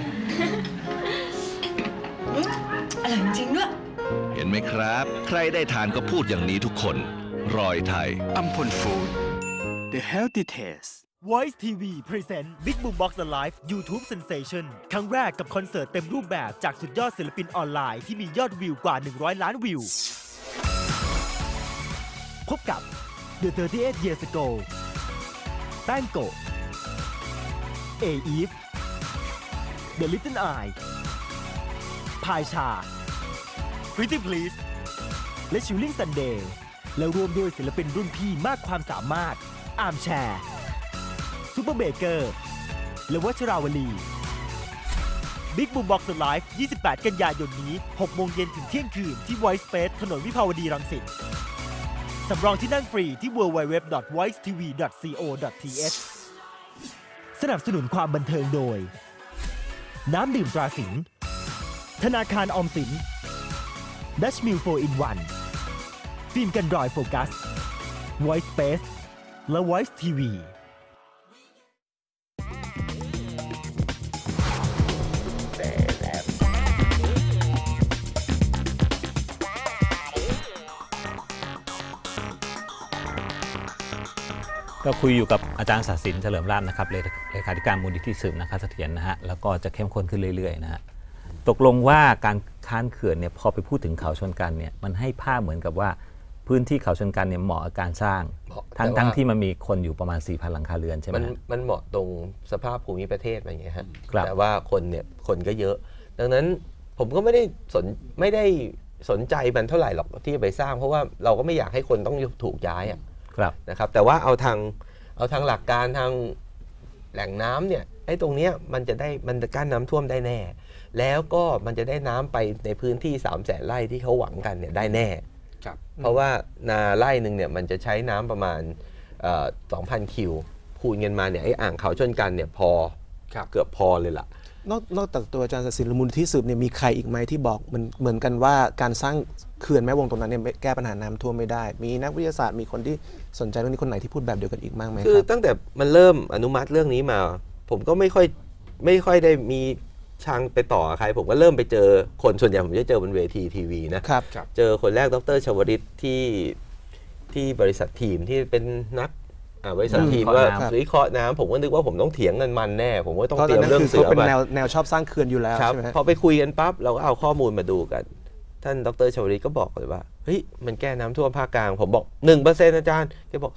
อร่อยจริงด้วยเห็นไหมครับใครได้ทานก็พูดอย่างนี้ทุกคนรอยไทยอัมพลฟู้ด The Healthy Taste Voice TV Present Big Boom Box Live YouTube Sensation ครั้งแรกกับคอนเสิร์ตเต็มรูปแบบจากสุดยอดศิลปินออนไลน์ที่มียอดวิวกว่า100 ล้านวิว The 38 Years Ago แต้งโกะ A.Eve The Little Eye พายชา Pretty Please และ Chilling Sunday แล้วรวมด้วยศิลปินรุ่นพี่มากความสามารถอาร์มแชร์ซูเปอร์เบเกอร์และวัชราวลี Big Boom Box Live 28 กันยายนนี้ 6 โมงเย็นถึงเที่ยงคืนที่ Voice Space ถนนวิภาวดีรังสิตสำรองที่นั่งฟรีที่ www.voicetv.co.th สนับสนุนความบันเทิงโดยน้ำดื่มตราสิงห์ธนาคารออมสิน Dutch Mill 4-in-1 ฟิล์มกันรอยโฟกัส Voice Space และ Voice TV ก็คุยอยู่กับอาจารย์ศาสินเฉลิมราชนะครับเลขาธิการมูลนิธิสืบนาคเสถียรนะฮะแล้วก็จะเข้มข้นขึ้นเรื่อยๆนะฮะตกลงว่าการค้านเขื่อนเนี่ยพอไปพูดถึงเขาชนกันเนี่ยมันให้ภาพเหมือนกับว่าพื้นที่เขาชนกันเนี่ยเหมาะกับการสร้างทั้งที่มันมีคนอยู่ประมาณ 4,000 หลังคาเรือนใช่ไหมมันเหมาะตรงสภาพภูมิประเทศอะไรอย่างเงี้ยฮะแต่ว่าคนก็เยอะดังนั้นผมก็ไม่ได้สนใจมันเท่าไหร่หรอกที่จะไปสร้างเพราะว่าเราก็ไม่อยากให้คนต้องถูกย้ายนะครับแต่ว่าเอาทางหลักการทางแหล่งน้ำเนี่ยไอ้ตรงเนี้ยมันจะกั้นน้ำท่วมได้แน่แล้วก็มันจะได้น้ำไปในพื้นที่ 300,000 ไร่ที่เขาหวังกันเนี่ยได้แน่เพราะว่านาไร่หนึ่งเนี่ยมันจะใช้น้ำประมาณ2,000 คิวคูณเงินมาเนี่ยไอ้อ่างเขาชนกันเนี่ยพอเกือบพอเลยล่ะนอกจากตัวอาจารย์ศาสินมูลนิธิสืบเนี่ยมีใครอีกไหมที่บอกมันเหมือนกันว่าการสร้างเขื่อนแม่วงตรงนั้นเนี่ยแก้ปัญหาน้ำท่วมไม่ได้มีนักวิทยาศาสตร์มีคนที่สนใจเรื่องนี้คนไหนที่พูดแบบเดียวกันอีกบ้างไหมคือตั้งแต่มันเริ่มอนุมัติเรื่องนี้มาผมก็ไม่ค่อยได้มีช่างไปต่อใครผมก็เริ่มไปเจอคนส่วนใหญ่ผมจะเจอบนเวทีทีวีนะเจอคนแรกดร.ชวริตที่บริษัททีมที่เป็นนักบริษัททีมว่าวิเคราะห์น้ำผมก็นึกว่าผมต้องเถียงกันมันแน่ผมก็ต้องเตรียมเรื่องเสือมาเป็นแนวชอบสร้างเขื่อนอยู่แล้วใช่ไหมพอไปคุยกันปั๊บเราก็เอาข้อมูลมาดูกันท่านดร.ชวริตก็บอกเลยว่าเฮ้ยมันแก้น้ำท่วมภาคกลางผมบอก 1% อาจารย์แกบอก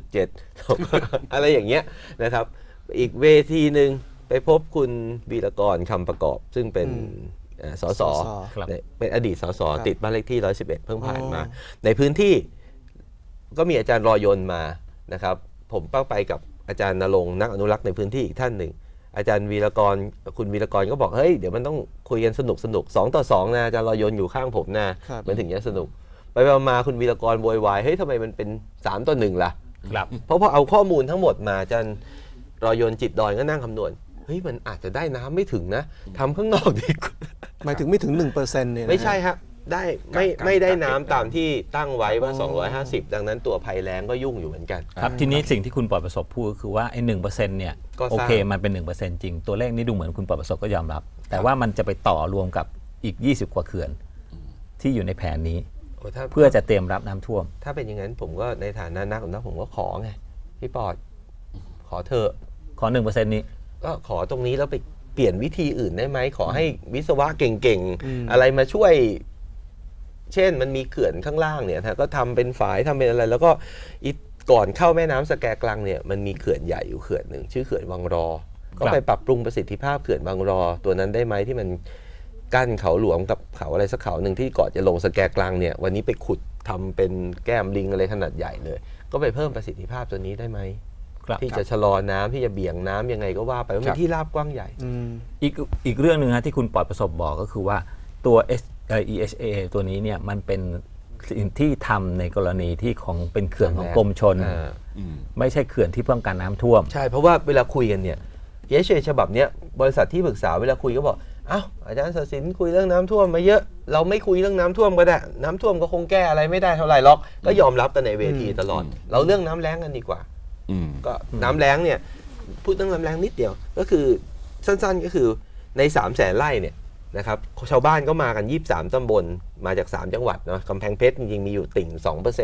0.7 อะไรอย่างเงี้ยนะครับอีกเวทีหนึ่งไปพบคุณวีรกรคำประกอบซึ่งเป็นสสเป็นอดีตสสติดบ้านเลขที่111เพิ่งผ่านมาในพื้นที่ก็มีอาจารย์รอยนมานะครับผมไปกับอาจารย์ณรงค์นักอนุรักษ์ในพื้นที่อีกท่านหนึ่งอาจารย์วีรกรคุณวีรกรก็บอกเฮ้ยเดี๋ยวมันต้องคุยกันสนุก2 ต่อ 2นะอาจารย์รอยนอยู่ข้างผมนะมันถึงจะสนุกไปมาคุณวีรกรโวยวายเฮ้ยทำไมมันเป็น3 ต่อ 1ล่ะเพราะพอเอาข้อมูลทั้งหมดมาอาจารย์รอยนจิตดอยก็นั่งคำนวณเฮ้ยมันอาจจะได้น้ำไม่ถึงนะทำข้างนอกดีกว่าหมายถึงไม่ถึง 1% เนี่ยไม่ใช่ครับได้ไม่ได้น้ำตามที่ตั้งไว้ว่า250ดังนั้นตัวภัยแล้งก็ยุ่งอยู่เหมือนกันครับทีนี้สิ่งที่คุณปลอดประสบพูดก็คือว่าไอ้ 1% เนี่ยโอเคมันเป็น 1% จริงตัวเลขนี้ดูเหมือนคุณปลอดประสบก็ยอมรับแต่ว่ามันจะไปต่อรวมกับอีก20 กว่าเขื่อนที่อยู่ในแผนนี้เพื่อจะเตรียมรับน้ำท่วมถ้าเป็นอย่างนั้นผมก็ในฐานะนักอนุรักษ์ผมก็ขอไงพี่ปอดขอเถอะขอ 1% นี้ก็ขอตรงนี้แล้วไปเปลี่ยนวิธีอื่นได้ไหมขอให้วิศวะเก่งๆอะไรมาช่วยเช่นมันมีเขื่อนข้างล่างเนี่ยก็ทำเป็นฝายทำเป็นอะไรแล้วก็ก่อนเข้าแม่น้ำสแกกลังเนี่ยมันมีเขื่อนใหญ่อยู่เขื่อนหนึ่งชื่อเขื่อนวังรอก็ไปปรับปรุงประสิทธิภาพเขื่อนวังรอตัวนั้นได้ไหมที่มันกั้นเขาหลวงกับเขาอะไรสักเขาหนึ่งที่ก่อนจะลงสแกกลังเนี่ยวันนี้ไปขุดทำเป็นแก้มลิงอะไรขนาดใหญ่เลยก็ไปเพิ่มประสิทธิภาพตัวนี้ได้ไหมที่จะชะลอน้ำที่จะเบี่ยงน้ำยังไงก็ว่าไปว่าเป็นที่ราบกว้างใหญ่อีกเรื่องหนึ่งที่คุณปลอดประสบบอกก็คือว่าตัวEHA ตัวนี้เนี่ยมันเป็นสิ่งที่ทำในกรณีที่ของเป็นเขื่อนของกรมชลไม่ใช่เขื่อนที่ป้องกันน้ำท่วมใช่เพราะว่าเวลาคุยกันเนี่ย EHA ฉบับเนี้ยบริษัทที่ปรึกษาเวลาคุยก็บอกอ้าวอาจารย์ศาสินคุยเรื่องน้ำท่วมมาเยอะเราไม่คุยเรื่องน้ำท่วมก็ได้น้ำท่วมก็คงแก้อะไรไม่ได้เท่าไหร่หรอกก็ยอมรับกันในเวทีตลอดเราเรื่องน้ำแล้งกันดีกว่าก็น้ำแล้งเนี่ยพูดเรื่องน้ำแล้งนิดเดียวก็คือสั้นๆก็คือใน 300,000 ไร่เนี่ยนะครับชาวบ้านก็มากัน23 ตำบลมาจาก3 จังหวัดเนาะกำแพงเพชรจริงๆมีอยู่ติ่ง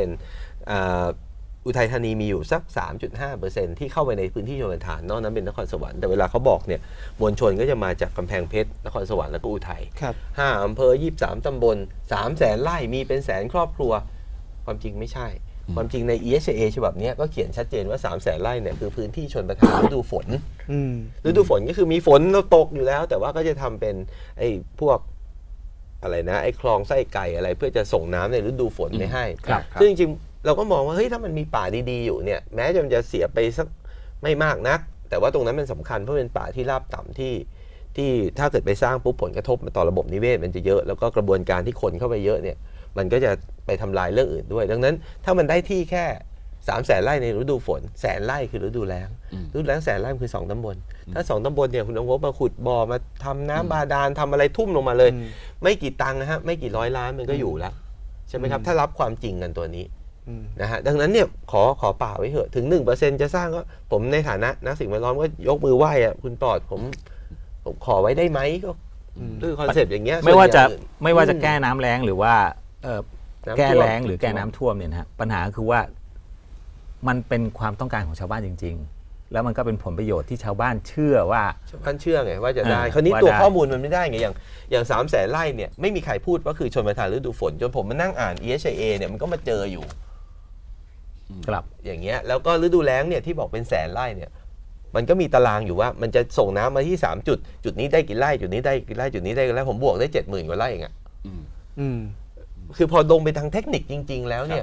2% อุทัยธานีมีอยู่สัก 3.5% ที่เข้าไปในพื้นที่ชลประทานนอกนั้นเป็นนครสวรรค์แต่เวลาเขาบอกเนี่ยมวลชนก็จะมาจากกำแพงเพชรนครสวรรค์แล้วก็อุทัย5 อำเภอ23 ตำบล 300,000 ไร่มีเป็นแสนครอบครัวความจริงไม่ใช่ความจริงใน ESA ฉบับนี้ก็เขียนชัดเจนว่า 300,000 ไร่เนี่ยคือพื้นที่ชนประทานฤดูฝนฤดูฝนก็คือมีฝนเราตกอยู่แล้ว แต่ว่าก็จะทำเป็นไอ้พวกอะไรนะไอ้คลองไส้ไก่อะไรเพื่อจะส่งน้ำในฤดูฝนไม่ให้ซึ่งจริงๆเราก็มองว่าเฮ้ยถ้ามันมีป่าดีๆอยู่เนี่ยแม้มันจะเสียไปสักไม่มากนักแต่ว่าตรงนั้นมันสำคัญเพราะเป็นป่าที่ราบต่ำที่ถ้าเกิดไปสร้างปุ๊บผลกระทบต่อระบบนิเวศมันจะเยอะแล้วก็กระบวนการที่คนเข้าไปเยอะเนี่ยมันก็จะไปทำลายเรื่องอื่นด้วยดังนั้นถ้ามันได้ที่แค่ 300,000 ไร่ในฤดูฝน100,000 ไร่คือฤดูแล้งฤดูแล้ง100,000 ไร่คือ2 ตำบลถ้า2 ตำบลเนี่ยคุณต้องมาขุดบ่อมาทำน้ำบาดาลทำอะไรทุ่มลงมาเลยไม่กี่ตังค์นะฮะไม่กี่ร้อยล้านมันก็อยู่แล้วใช่ไหมครับถ้ารับความจริงกันตัวนี้นะฮะดังนั้นเนี่ยขอป่าไว้เถอะถึง 1% จะสร้างก็ผมในฐานะนักสิ่งแวดล้อมก็ยกมือไหว้อะคุณปอดผมขอไว้ได้ไหมก็ด้วยคอนเซ็ปต์อย่างเงี้ยไม่ว่าจะแก้น้ำแล้งหรือว่าแก้แล้งหรือแก้น้ำท่วมเนี่ยนะฮะปัญหาคือว่ามันเป็นความต้องการของชาวบ้านจริงๆแล้วมันก็เป็นผลประโยชน์ที่ชาวบ้านเชื่อว่าชาวบ้านเชื่อไงว่าจะได้คราวนี้ตัวข้อมูลมันไม่ได้ไงอย่าง 300,000 ไร่เนี่ยไม่มีใครพูดว่าคือชนประทานฤดูฝนจนผมมานั่งอ่าน ESA เนี่ยมันก็มาเจออยู่ครับอย่างเงี้ยแล้วก็ฤดูแล้งเนี่ยที่บอกเป็น100,000 ไร่เนี่ยมันก็มีตารางอยู่ว่ามันจะส่งน้ำมาที่3จุดนี้ได้กี่ไร่จุดนี้ได้กี่ไร่จุดนี้ได้กี่ไร่ผมบวกได้ 70,000 กว่าไร่เองอ่ะคือพอลงไปทางเทคนิคจริงๆแล้วเนี่ย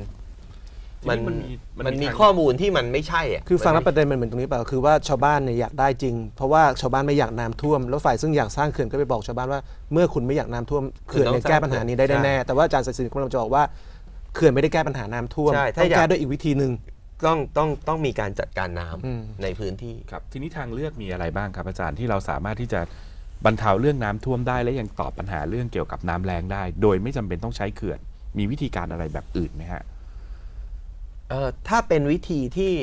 มันมีข้อมูลที่มันไม่ใช่อ่ะคือฟังแล้วประเด็นมันเหมือนตรงนี้เปล่าคือว่าชาวบ้านเนี่ยอยากได้จริงเพราะว่าชาวบ้านไม่อยากน้ำท่วมแล้วฝ่ายซึ่งอยากสร้างเขื่อนก็ไปบอกชาวบ้านว่าเมื่อคุณไม่อยากน้ำท่วมเขื่อนเนี่ยแก้ปัญหานี้ได้แน่แต่ว่าอาจารย์ศักดิ์สิทธิ์กำลังจะบอกว่าเขื่อนไม่ได้แก้ปัญหาน้ำท่วมต้องแก้ด้วยอีกวิธีหนึ่งต้องมีการจัดการน้ำในพื้นที่ครับทีนี้ทางเลือกมีอะไรบ้างครับอาจารย์ที่เราสามารถที่จะบรรเทาเรื่องน้ำท่วมได้และยังตอบปัญหาเรื่องเกี่ยวกับน้ำแล้งได้โดยไม่จำเป็นต้องใช้เขื่อนมีวิธีการอะไรแบบอื่นไหมฮะถ้าเป็นวิธี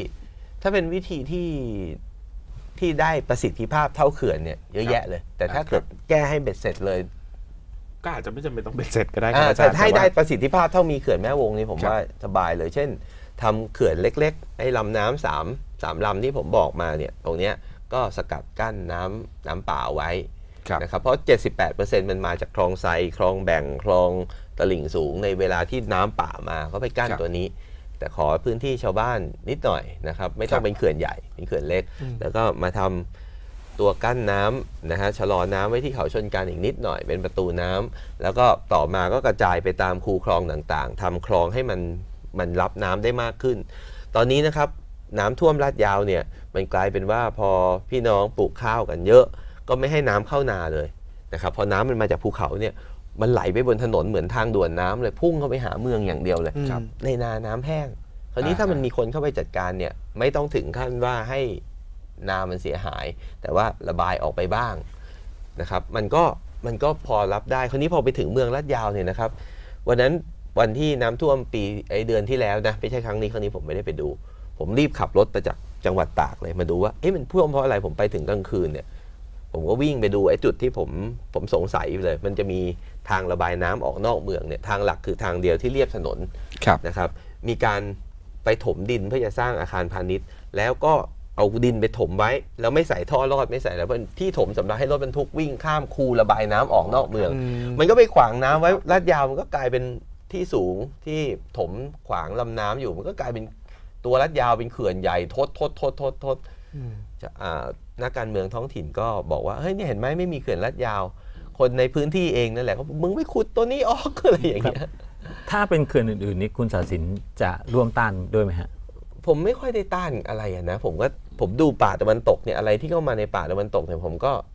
ที่ได้ประสิทธิภาพเท่าเขื่อนเนี่ยเยอะแยะเลยแต่ถ้าเกิดแก้ให้เบ็ดเสร็จเลยก็อาจจะไม่จำเป็นต้องเบ็ดเสร็จก็ได้แต่ให้ได้ประสิทธิภาพเท่ามีเขื่อนแม่วงนี่ผมว่าสบายเลยเช่นทำเขื่อนเล็กๆไอ้ลำน้ำ3ลำที่ผมบอกมาเนี่ยตรงเนี้ยก็สกัดกั้นน้ำป่าไว้นะครับเพราะ 78% มันมาจากคลองไซคลองแบ่งคลองตลิ่งสูงในเวลาที่น้ำป่ามาก็ไปกั้นตัวนี้แต่ขอพื้นที่ชาวบ้านนิดหน่อยนะครับไม่ต้องเป็นเขื่อนใหญ่เป็นเขื่อนเล็กแล้วก็มาทำตัวกั้นน้ำนะฮะชะลอน้ำไว้ที่เขาชนกันอีกนิดหน่อยเป็นประตูน้ำแล้วก็ต่อมาก็กระจายไปตามคูคลองต่างๆทำคลองให้มันรับน้ำได้มากขึ้นตอนนี้นะครับน้ำท่วมลาดยาวเนี่ยมันกลายเป็นว่าพอพี่น้องปลูกข้าวกันเยอะก็ไม่ให้น้ำเข้านาเลยนะครับพอน้ำมันมาจากภูเขาเนี่ยมันไหลไปบนถนนเหมือนทางด่วนน้ำเลยพุ่งเข้าไปหาเมืองอย่างเดียวเลยในนาน้ำแห้งคราวนี้ถ้ามันมีคนเข้าไปจัดการเนี่ยไม่ต้องถึงขั้นว่าให้นามันเสียหายแต่ว่าระบายออกไปบ้างนะครับมันก็พอรับได้คราวนี้พอไปถึงเมืองลาดยาวเนี่ยนะครับวันที่น้ำท่วมปีเดือนที่แล้วนะไม่ใช่ครั้งนี้ผมไม่ได้ไปดูผมรีบขับรถไปจากจังหวัดตากเลยมาดูว่ามันท่วมเพราะอะไรผมไปถึงกลางคืนเนี่ยผมก็วิ่งไปดูไอ้จุดที่ผมสงสัยเลยมันจะมีทางระบายน้ำออกนอกเมืองเนี่ยทางหลักคือทางเดียวที่เรียบถนนนะครับมีการไปถมดินเพื่อจะสร้างอาคารพาณิชย์แล้วก็เอาดินไปถมไว้แล้วไม่ใส่ท่อรอดไม่ใส่แล้วเป็นที่ถมสำหรับให้รถบรรทุกวิ่งข้ามคูระบายน้ำออกนอกเมืองมันก็ไปขวางน้ำไว้ลาดยาวมันก็กลายเป็นที่สูงที่ถมขวางลำน้ำอยู่มันก็กลายเป็นตัวลาดยาวเป็นเขื่อนใหญ่ทดนักการเมืองท้องถิ่นก็บอกว่าเฮ้ยนี่เห็นไหมไม่มีเขื่อนลาดยาวคนในพื้นที่เองนั่นแหละเขามึงไม่ขุดตัวนี้ออกอะไรอย่างเงี้ยถ้าเป็นเขื่อนอื่นๆนี่คุณศาสินจะร่วมต้านด้วยไหมฮะผมไม่ค่อยได้ต้านอะไรนะผมดูป่าตะวันตกเนี่ยอะไรที่เข้ามาในป่าตะวันตกเนี่ยผมก็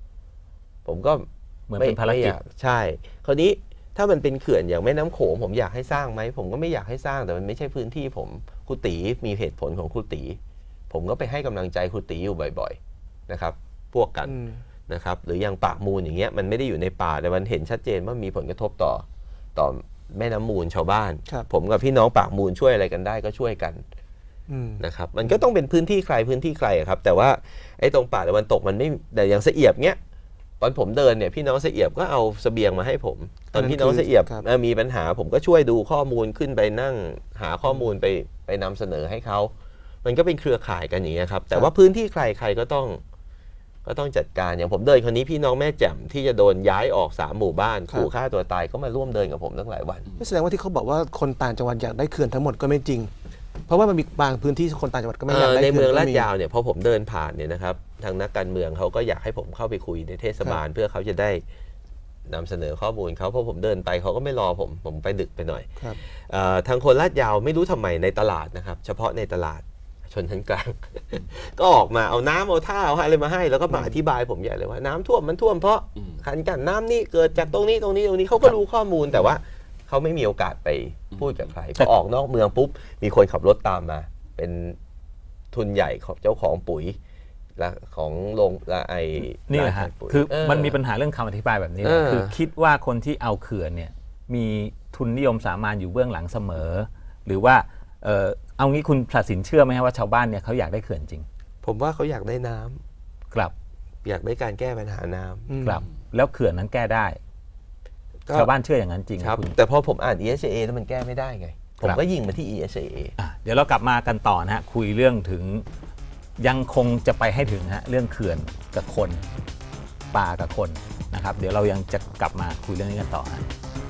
เหมือนเป็นภารกิจใช่คราวนี้ถ้ามันเป็นเขื่อนอย่างแม่น้ำโขงผมอยากให้สร้างไหมผมก็ไม่อยากให้สร้างแต่มันไม่ใช่พื้นที่ผมครูตีมีเหตุผลของครูตีผมก็ไปให้กำลังใจครูตีอยู่บ่อยๆนะครับพวกกันนะครับหรืออย่างปากมูลอย่างเงี้ยมันไม่ได้อยู่ในป่าแต่มันเห็นชัดเจนว่ามีผลกระทบต่อแม่น้ำมูลชาวบ้านผมกับพี่น้องปากมูลช่วยอะไรกันได้ก็ช่วยกันนะครับมันก็ต้องเป็นพื้นที่ใครครับแต่ว่าไอ้ตรงป่าตะวันตกมันไม่แต่อย่างเสียบเงี้ยตอนผมเดินเนี่ยพี่น้องเสียบก็เอาเสบียงมาให้ผมตอนพี่น้องเสียบมีปัญหาผมก็ช่วยดูข้อมูลขึ้นไปนั่งหาข้อมูลไปนำเสนอให้เขามันก็เป็นเครือข่ายกันอย่างเงี้ยครับแต่ว่าพื้นที่ใครก็ต้องก็ต้องจัดการอย่างผมเดินคนนี้พี่น้องแม่แจ่มที่จะโดนย้ายออก3 หมู่บ้านขู่ฆ่าตัวตายก็มาร่วมเดินกับผมตั้งหลายวันแสดงว่าที่เขาบอกว่าคนต่างจังหวัดอยากได้เขื่อนทั้งหมดก็ไม่จริงเพราะว่ามันมีบางพื้นที่คนต่างจังหวัดก็ไม่อยากได้ในเมืองลาดยาวเนี่ยพอผมเดินผ่านเนี่ยนะครับทางนักการเมืองเขาก็อยากให้ผมเข้าไปคุยในเทศบาลเพื่อเขาจะได้นำเสนอข้อมูลเขาเพราะผมเดินไปเขาก็ไม่รอผมไปดึกไปหน่อยทางคนลาดยาวไม่รู้ทำไมในตลาดนะครับเฉพาะในตลาดชนชั้นกลาง ก็ออกมาเอาน้ำเอาท่าเอาอะไรมาให้แล้วก็มาอธิบายผมใหญ่เลยว่าน้ำท่วมมันท่วมเพราะขันกันน้ำนี่เกิดจากตรงนี้เขาก็รู้ข้อมูลแต่ว่าเขาไม่มีโอกาสไปพูดกับใครพอออกนอกเมืองปุ๊บมีคนขับรถตามมาเป็นทุนใหญ่ของเจ้าของปุ๋ยและของโรงละไอนี่แหละฮะคือมันมีปัญหาเรื่องคำอธิบายแบบนี้คือคิดว่าคนที่เอาเขื่อนเนี่ยมีทุนนิยมสามัญอยู่เบื้องหลังเสมอหรือว่าเอางี้คุณศาสินเชื่อไหมว่าชาวบ้านเนี่ยเขาอยากได้เขื่อนจริงผมว่าเขาอยากได้น้ำครับอยากได้การแก้ปัญหาน้ำครับแล้วเขื่อนนั้นแก้ได้ชาวบ้านเชื่ออย่างนั้นจริงครับแต่พอผมอ่าน ESA แล้วมันแก้ไม่ได้ไงผมก็ยิงมาที่ ESA เดี๋ยวเรากลับมากันต่อนะฮะคุยเรื่องถึงยังคงจะไปให้ถึงฮะเรื่องเขื่อนกับคนป่ากับคนนะครับเดี๋ยวเรายังจะกลับมาคุยเรื่องนี้กันต่อฮะ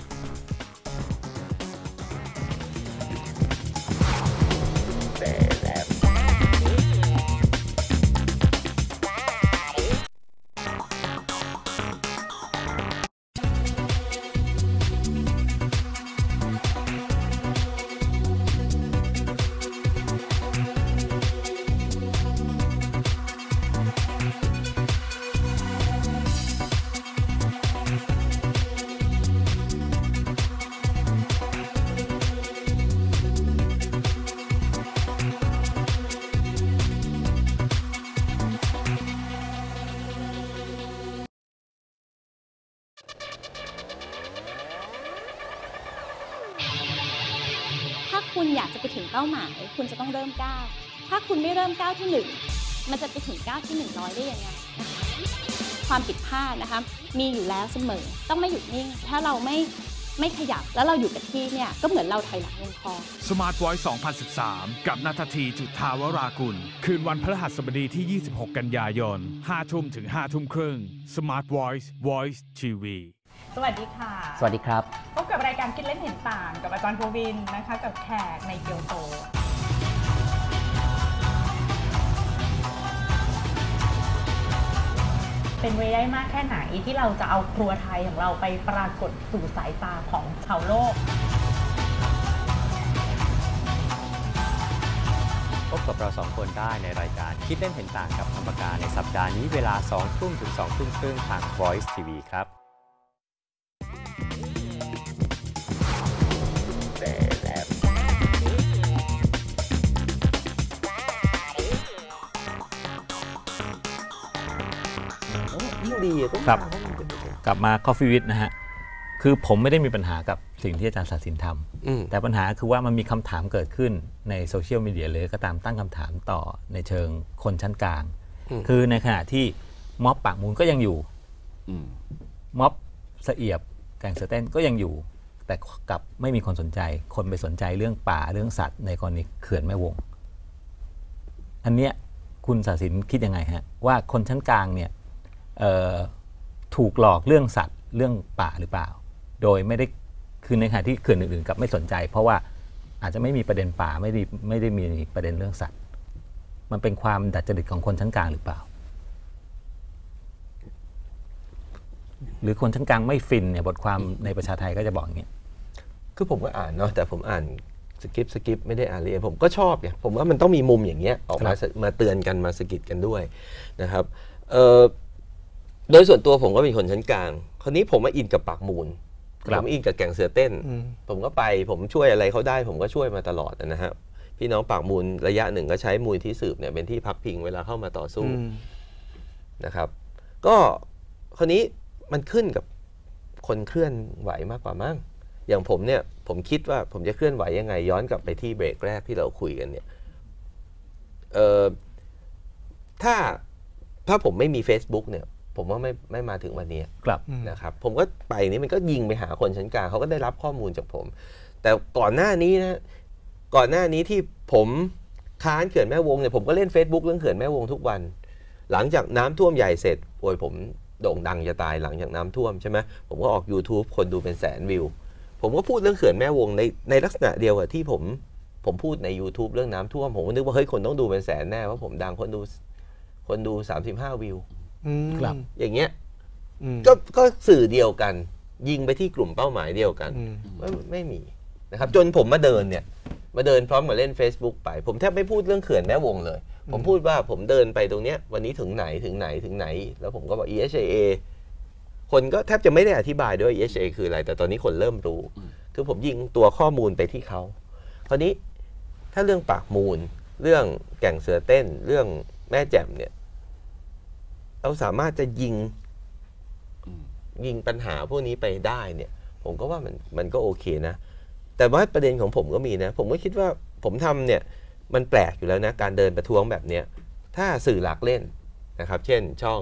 คุณอยากจะไปถึงเป้าหมายคุณจะต้องเริ่มก้าวถ้าคุณไม่เริ่มก้าวที่1มันจะไปถึงก้าวที่100ได้ยังไงนะคะความผิดพลาดนะคะมีอยู่แล้วเสมอต้องไม่หยุดนิ่งถ้าเราไม่ขยับแล้วเราอยู่กับที่เนี่ยก็เหมือนเราถอยหลังลงคลอง Smart Voice 2013 กับณัฐธี จุฑาวรากุลคืนวันพฤหัสบดีที่ 26 กันยายน 5 ทุ่มถึง 5 ทุ่มครึ่ง Smart Voice Voice TV สวัสดีค่ะสวัสดีครับพบกับรายการคิดเล่นเห็นต่างกับอาจารย์ภูวินนะคะกับแขกในเกียวโตเป็นไปได้มากแค่ไหนที่เราจะเอาครัวไทยของเราไปปรากฏสู่สายตาของชาวโลกพบกับเรา2 คนได้ในรายการคิดเล่นเห็นต่างกับธรรมการในสัปดาห์นี้เวลา 2 ทุ่มถึง 2 ทุ่มครึ่งทาง Voice TV ครับครับกลับมา Coffee with นะฮะคือผมไม่ได้มีปัญหากับสิ่งที่อาจารย์ศาสินทำแต่ปัญหาคือว่ามันมีคำถามเกิดขึ้นในโซเชียลมีเดียเลยก็ตามตั้งคำถามต่อในเชิงคนชั้นกลางคือในขณะที่ม็อบปากมูลก็ยังอยู่ม็อบเสียบแก่งเสือเต้นก็ยังอยู่แต่กลับไม่มีคนสนใจคนไปสนใจเรื่องป่าเรื่องสัตว์ในกรณีเขื่อนแม่วงอันเนี้ยคุณศาสินคิดยังไงฮะว่าคนชั้นกลางเนี่ยถูกหลอกเรื่องสัตว์เรื่องป่าหรือเปล่าโดยไม่ได้คือในขณะที่เขื่อนอื่นๆกับไม่สนใจเพราะว่าอาจจะไม่มีประเด็นป่าไม่ได้มีประเด็นเรื่องสัตว์มันเป็นความดัดจริตของคนชั้นกลางหรือเปล่าหรือคนชั้นกลางไม่ฟินเนี่ยบทความในประชาไทยก็จะบอกอย่างนี้คือผมก็อ่านเนาะแต่ผมอ่านสกิปไม่ได้อ่านเลยผมก็ชอบเนี่ยผมว่ามันต้องมีมุมอย่างเงี้ยออกมาเตือนกันมาสกิดกันด้วยนะครับโดยส่วนตัวผมก็เป็นคนชั้นกลางคราวนี้ผมมาอินกับปากมูลผมอินกับแก่งเสือเต้นผมก็ไปผมช่วยอะไรเขาได้ผมก็ช่วยมาตลอดนะฮะพี่น้องปากมูลระยะหนึ่งก็ใช้มูลที่สืบเนี่ยเป็นที่พักพิงเวลาเข้ามาต่อสู้นะครับก็คราวนี้มันขึ้นกับคนเคลื่อนไหวมากกว่ามั้งอย่างผมเนี่ยผมคิดว่าผมจะเคลื่อนไหวยังไงย้อนกลับไปที่เบรกแรกที่เราคุยกันเนี่ยถ้าผมไม่มี Facebook เนี่ยผมว่าไม่มาถึงวันนี้นะครับผมก็ไปนี้มันก็ยิงไปหาคนชั้นกลางเขาก็ได้รับข้อมูลจากผมแต่ก่อนหน้านี้ที่ผมค้านเขื่อนแม่วงเนี่ยผมก็เล่น Facebook เรื่องเขื่อนแม่วงทุกวันหลังจากน้ำท่วมใหญ่เสร็จโอ้ยผมโด่งดังจะตายหลังจากน้ำท่วมใช่ไหมผมก็ออก YouTube คนดูเป็นแสนวิวผมก็พูดเรื่องเขื่อนแม่วงในลักษณะเดียวกับที่ผมพูดใน YouTube เรื่องน้ำท่วมผมก็นึกว่าเฮ้ยคนต้องดูเป็นแสนแน่ว่าผมดังคนดู35 วิวครับอย่างเงี้ยก็สื่อเดียวกันยิงไปที่กลุ่มเป้าหมายเดียวกันไม่มีนะครับจนผมมาเดินพร้อมกับเล่น Facebook ไปผมแทบไม่พูดเรื่องเขื่อนแม่วงเลยผมพูดว่าผมเดินไปตรงเนี้ยวันนี้ถึงไหนแล้วผมก็บอก EHA คนก็แทบจะไม่ได้อธิบายด้วย EHA คืออะไรแต่ตอนนี้คนเริ่มรู้คือผมยิงตัวข้อมูลไปที่เขาคราวนี้ถ้าเรื่องปากมูลเรื่องแก่งเสือเต้นเรื่องแม่แจ่มเนี่ยเราสามารถจะยิงปัญหาพวกนี้ไปได้เนี่ยผมก็ว่ามันก็โอเคนะแต่ว่าประเด็นของผมก็มีนะผมก็คิดว่าผมทำเนี่ยมันแปลกอยู่แล้วนะการเดินประท้วงแบบเนี้ยถ้าสื่อหลักเล่นนะครับเช่นช่อง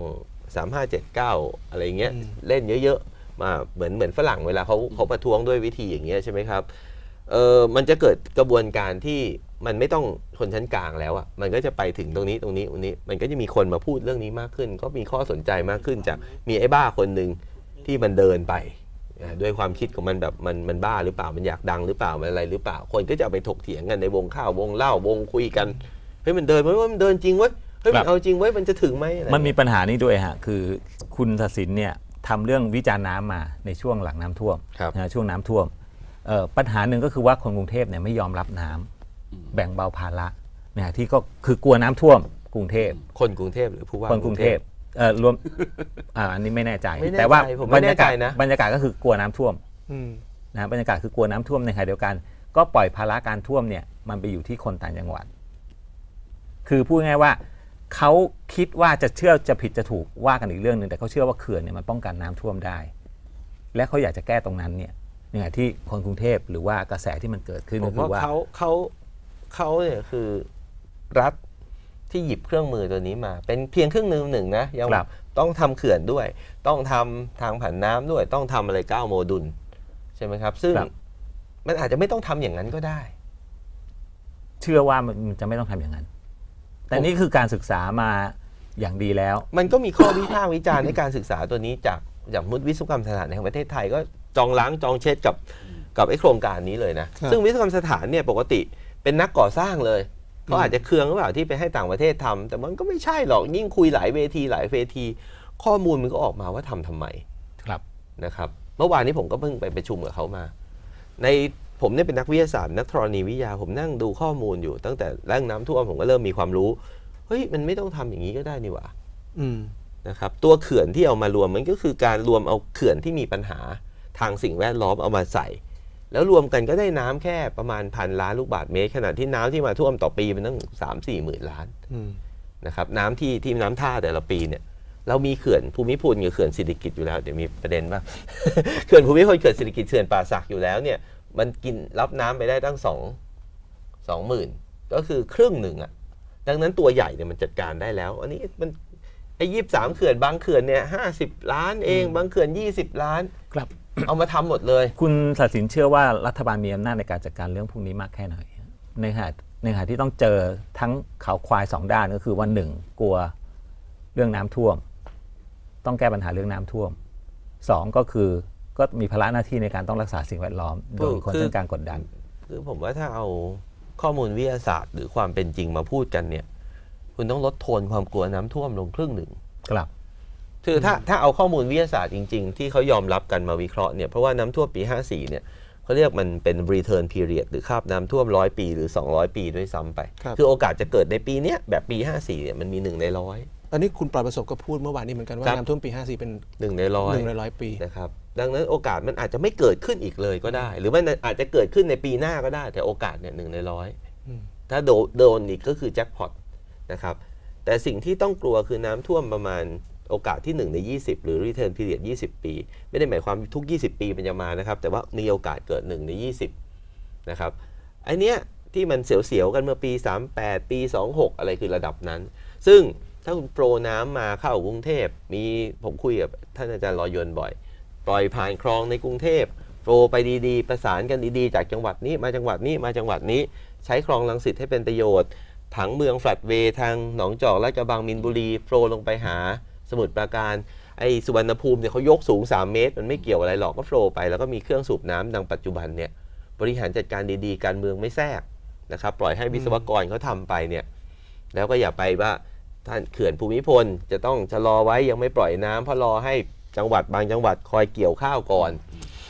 3579อะไรเงี้ยเล่นเยอะๆมาเหมือนฝรั่งเวลาเขาประท้วงด้วยวิธีอย่างเงี้ยใช่ไหมครับมันจะเกิดกระบวนการที่มันไม่ต้องคนชั้นกลางแล้วอ่ะมันก็จะไปถึงตรงนี้มันก็จะมีคนมาพูดเรื่องนี้มากขึ้นก็มีข้อสนใจมากขึ้นจากมีไอ้บ้าคนหนึ่งที่มันเดินไปด้วยความคิดของมันแบบมันบ้าหรือเปล่ามันอยากดังหรือเปล่ามันอะไรหรือเปล่าคนก็จะเอาไปถกเถียงกันในวงข้าววงเล่าวงคุยกันเฮ้ยมันเดินมันเดินจริงเว้ยเฮ้ยมันเอาจริงเว้ยมันจะถึงไหมมันมีปัญหานี้ด้วยฮะคือคุณทักษิณเนี่ยทำเรื่องวิจารณ์น้ำมาในช่วงหลังน้ำท่วมนะช่วงน้ำท่วมปัญหาหนึ่งก็คือว่าคนกรุงเทพเนี่ยไม่ยอมรับน้ำแบ่งเบาภาระเนี่ยที่ก็คือกลัวน้ำท่วมกรุงเทพคนกรุงเทพหรือผู้ว่าคนกรุงเทพรวมอันนี้ไม่แน่ใจแต่ว่าบรรยากาศก็คือกลัวน้ำท่วมนะบรรยากาศคือกลัวน้ำท่วมในขณะเดียวกันก็ปล่อยภาระการท่วมเนี่ยมันไปอยู่ที่คนต่างจังหวัดคือพูดง่ายว่าเขาคิดว่าจะเชื่อจะผิดจะถูกว่ากันอีกเรื่องนึงแต่เขาเชื่อว่าเขื่อนเนี่ยมันป้องกันน้ำท่วมได้และเขาอยากจะแก้ตรงนั้นเนี่ยที่คนกรุงเทพหรือว่ากระแสที่มันเกิดขึ้นก็คือว่าเขาเนี่ยคือรัฐที่หยิบเครื่องมือตัวนี้มาเป็นเพียงเครื่องมือหนึ่งนะยังต้องทำเขื่อนด้วยต้องทำทางผ่านน้ำด้วยต้องทำอะไร9โมดูลใช่ไหมครับซึ่งมันอาจจะไม่ต้องทำอย่างนั้นก็ได้เชื่อว่ามันจะไม่ต้องทำอย่างนั้นแต่นี่คือการศึกษามาอย่างดีแล้วมันก็มีข้อวิพากษ์วิจารณ์ในการศึกษาตัวนี้จากมุดวิศวกรรมสถานในประเทศไทยก็จองล้างจองเช็ดกับไอ้โครงการนี้เลยนะซึ่งวิศวกรรมสถานเนี่ยปกติเป็นนักก่อสร้างเลยเขาอาจจะเคืองหรือเปล่าที่ไปให้ต่างประเทศทำแต่มันก็ไม่ใช่หรอกยิ่งคุยหลายเวทีข้อมูลมันก็ออกมาว่าทำไมนะครับเมื่อวานนี้ผมก็เพิ่งไปประชุมกับเขามาผมเนี่ยเป็นนักวิทยาศาสตร์นักธรณีวิทยาผมนั่งดูข้อมูลอยู่ตั้งแต่แรงน้ำท่วมผมก็เริ่มมีความรู้เฮ้ยมันไม่ต้องทำอย่างนี้ก็ได้นี่หว่านะครับตัวเขื่อนที่เอามารวมมันก็คือการรวมเอาเขื่อนที่มีปัญหาทางสิ่งแวดล้อมเอามาใส่แล้วรวมกันก็ได้น้ำแค่ประมาณ1,000 ล้านลูกบาศก์เมตรขณะที่น้ำที่มาท่วมต่อปีมันตั้ง3-4 หมื่นล้านนะครับน้ำที่น้ำท่าแต่ละปีเนี่ยเรามีเขื่อนภูมิพลกับเขื่อนสิริกิติ์อยู่แล้วเดี๋ยวมีประเด็นว่าเขื่อนภูมิพลเขื่อนสิริกิติ์เขื่อนป่าสักอยู่แล้วเนี่ยมันกินรับน้ำไปได้ตั้ง20,000ก็คือครึ่งหนึ่งอ่ะดังนั้นตัวใหญ่เนี่ยมันจัดการได้แล้วอันนี้มันไอ้23 เขื่อนบางเขื่อนเนี่ย50 ล้านเองบางเขื่อน20 ล้านครับเอามาทำหมดเลยคุณศักดิ์สินเชื่อว่ารัฐบาลมีอำนาจในการจัดการเรื่องพวกนี้มากแค่ไหนในขณะที่ต้องเจอทั้งเขาควาย2 ด้านก็คือว่า1กลัวเรื่องน้ำท่วมต้องแก้ปัญหาเรื่องน้ำท่วม2ก็คือก็มีภาระหน้าที่ในการต้องรักษาสิ่งแวดล้อมโดยคนซึ่งการกดดันคือผมว่าถ้าเอาข้อมูลวิทยาศาสตร์หรือความเป็นจริงมาพูดกันเนี่ยคุณต้องลดโทนความกลัวน้ำท่วมลงครึ่งหนึ่งครับคือถ้าเอาข้อมูลวิทยาศาสตร์จริงๆที่เขายอมรับกันมาวิเคราะห์เนี่ยเพราะว่าน้ำท่วมปี54เนี่ยเขาเรียกมันเป็น return period หรือคาบน้ำท่วม100 ปีหรือ200 ปีด้วยซ้ำไปคือโอกาสจะเกิดในปีนี้แบบปี54เนี่ยมันมี1 ใน 100 อันนี้คุณปราบประสบก็พูดเมื่อวานนี้เหมือนกันว่าน้ำท่วมปี54เป็น 1 ใน 100 ปีนะครับดังนั้นโอกาสมันอาจจะไม่เกิดขึ้นอีกเลยก็ได้หรือมันอาจจะเกิดขึ้นในปีหน้าก็ได้แต่โอกาสเนี่ย1 ใน 100ถ้าโดนอีกก็คือแจ็คพอตนะครับแต่สิ่งที่ต้องกลัวคือน้ำท่วมประมาณโอกาสที่1 ใน 20หรือ return period 20 ปีไม่ได้หมายความทุก20 ปีมันจะมานะครับแต่ว่ามีโอกาสเกิด1 ใน 20นะครับไอเนี้ยที่มันเสียวๆกันเมื่อปี38ปี26อะไรคือระดับนั้นซึ่งถ้าคุณโปรน้ำมาเข้ากรุงเทพมีผมคุยกับท่านอาจารย์รอยนบ่อยปล่อยผ่านคลองในกรุงเทพโปรไปดีๆประสานกันดีๆจากจังหวัดนี้มาจังหวัดนี้มาจังหวัดนี้ใช้คลองรังสิตให้เป็นประโยชน์ผังเมืองแฟลตเวย์ทางหนองจอกลาดกระบังมินบุรีโฟลลงไปหาสมุทรปราการไอ้สุวรรณภูมิเนี่ยเขายกสูง3 เมตรมันไม่เกี่ยวอะไรหรอกก็โฟลไปแล้วก็มีเครื่องสูบน้ำดังปัจจุบันเนี่ยบริหารจัดการดีๆการเมืองไม่แทรกนะครับปล่อยให้วิศวกรเขาทำไปเนี่ยแล้วก็อย่าไปว่าท่านเขื่อนภูมิพลจะต้องชะลอไว้ยังไม่ปล่อยน้ำเพราะรอให้จังหวัดบางจังหวัดคอยเกี่ยวข้าวก่อน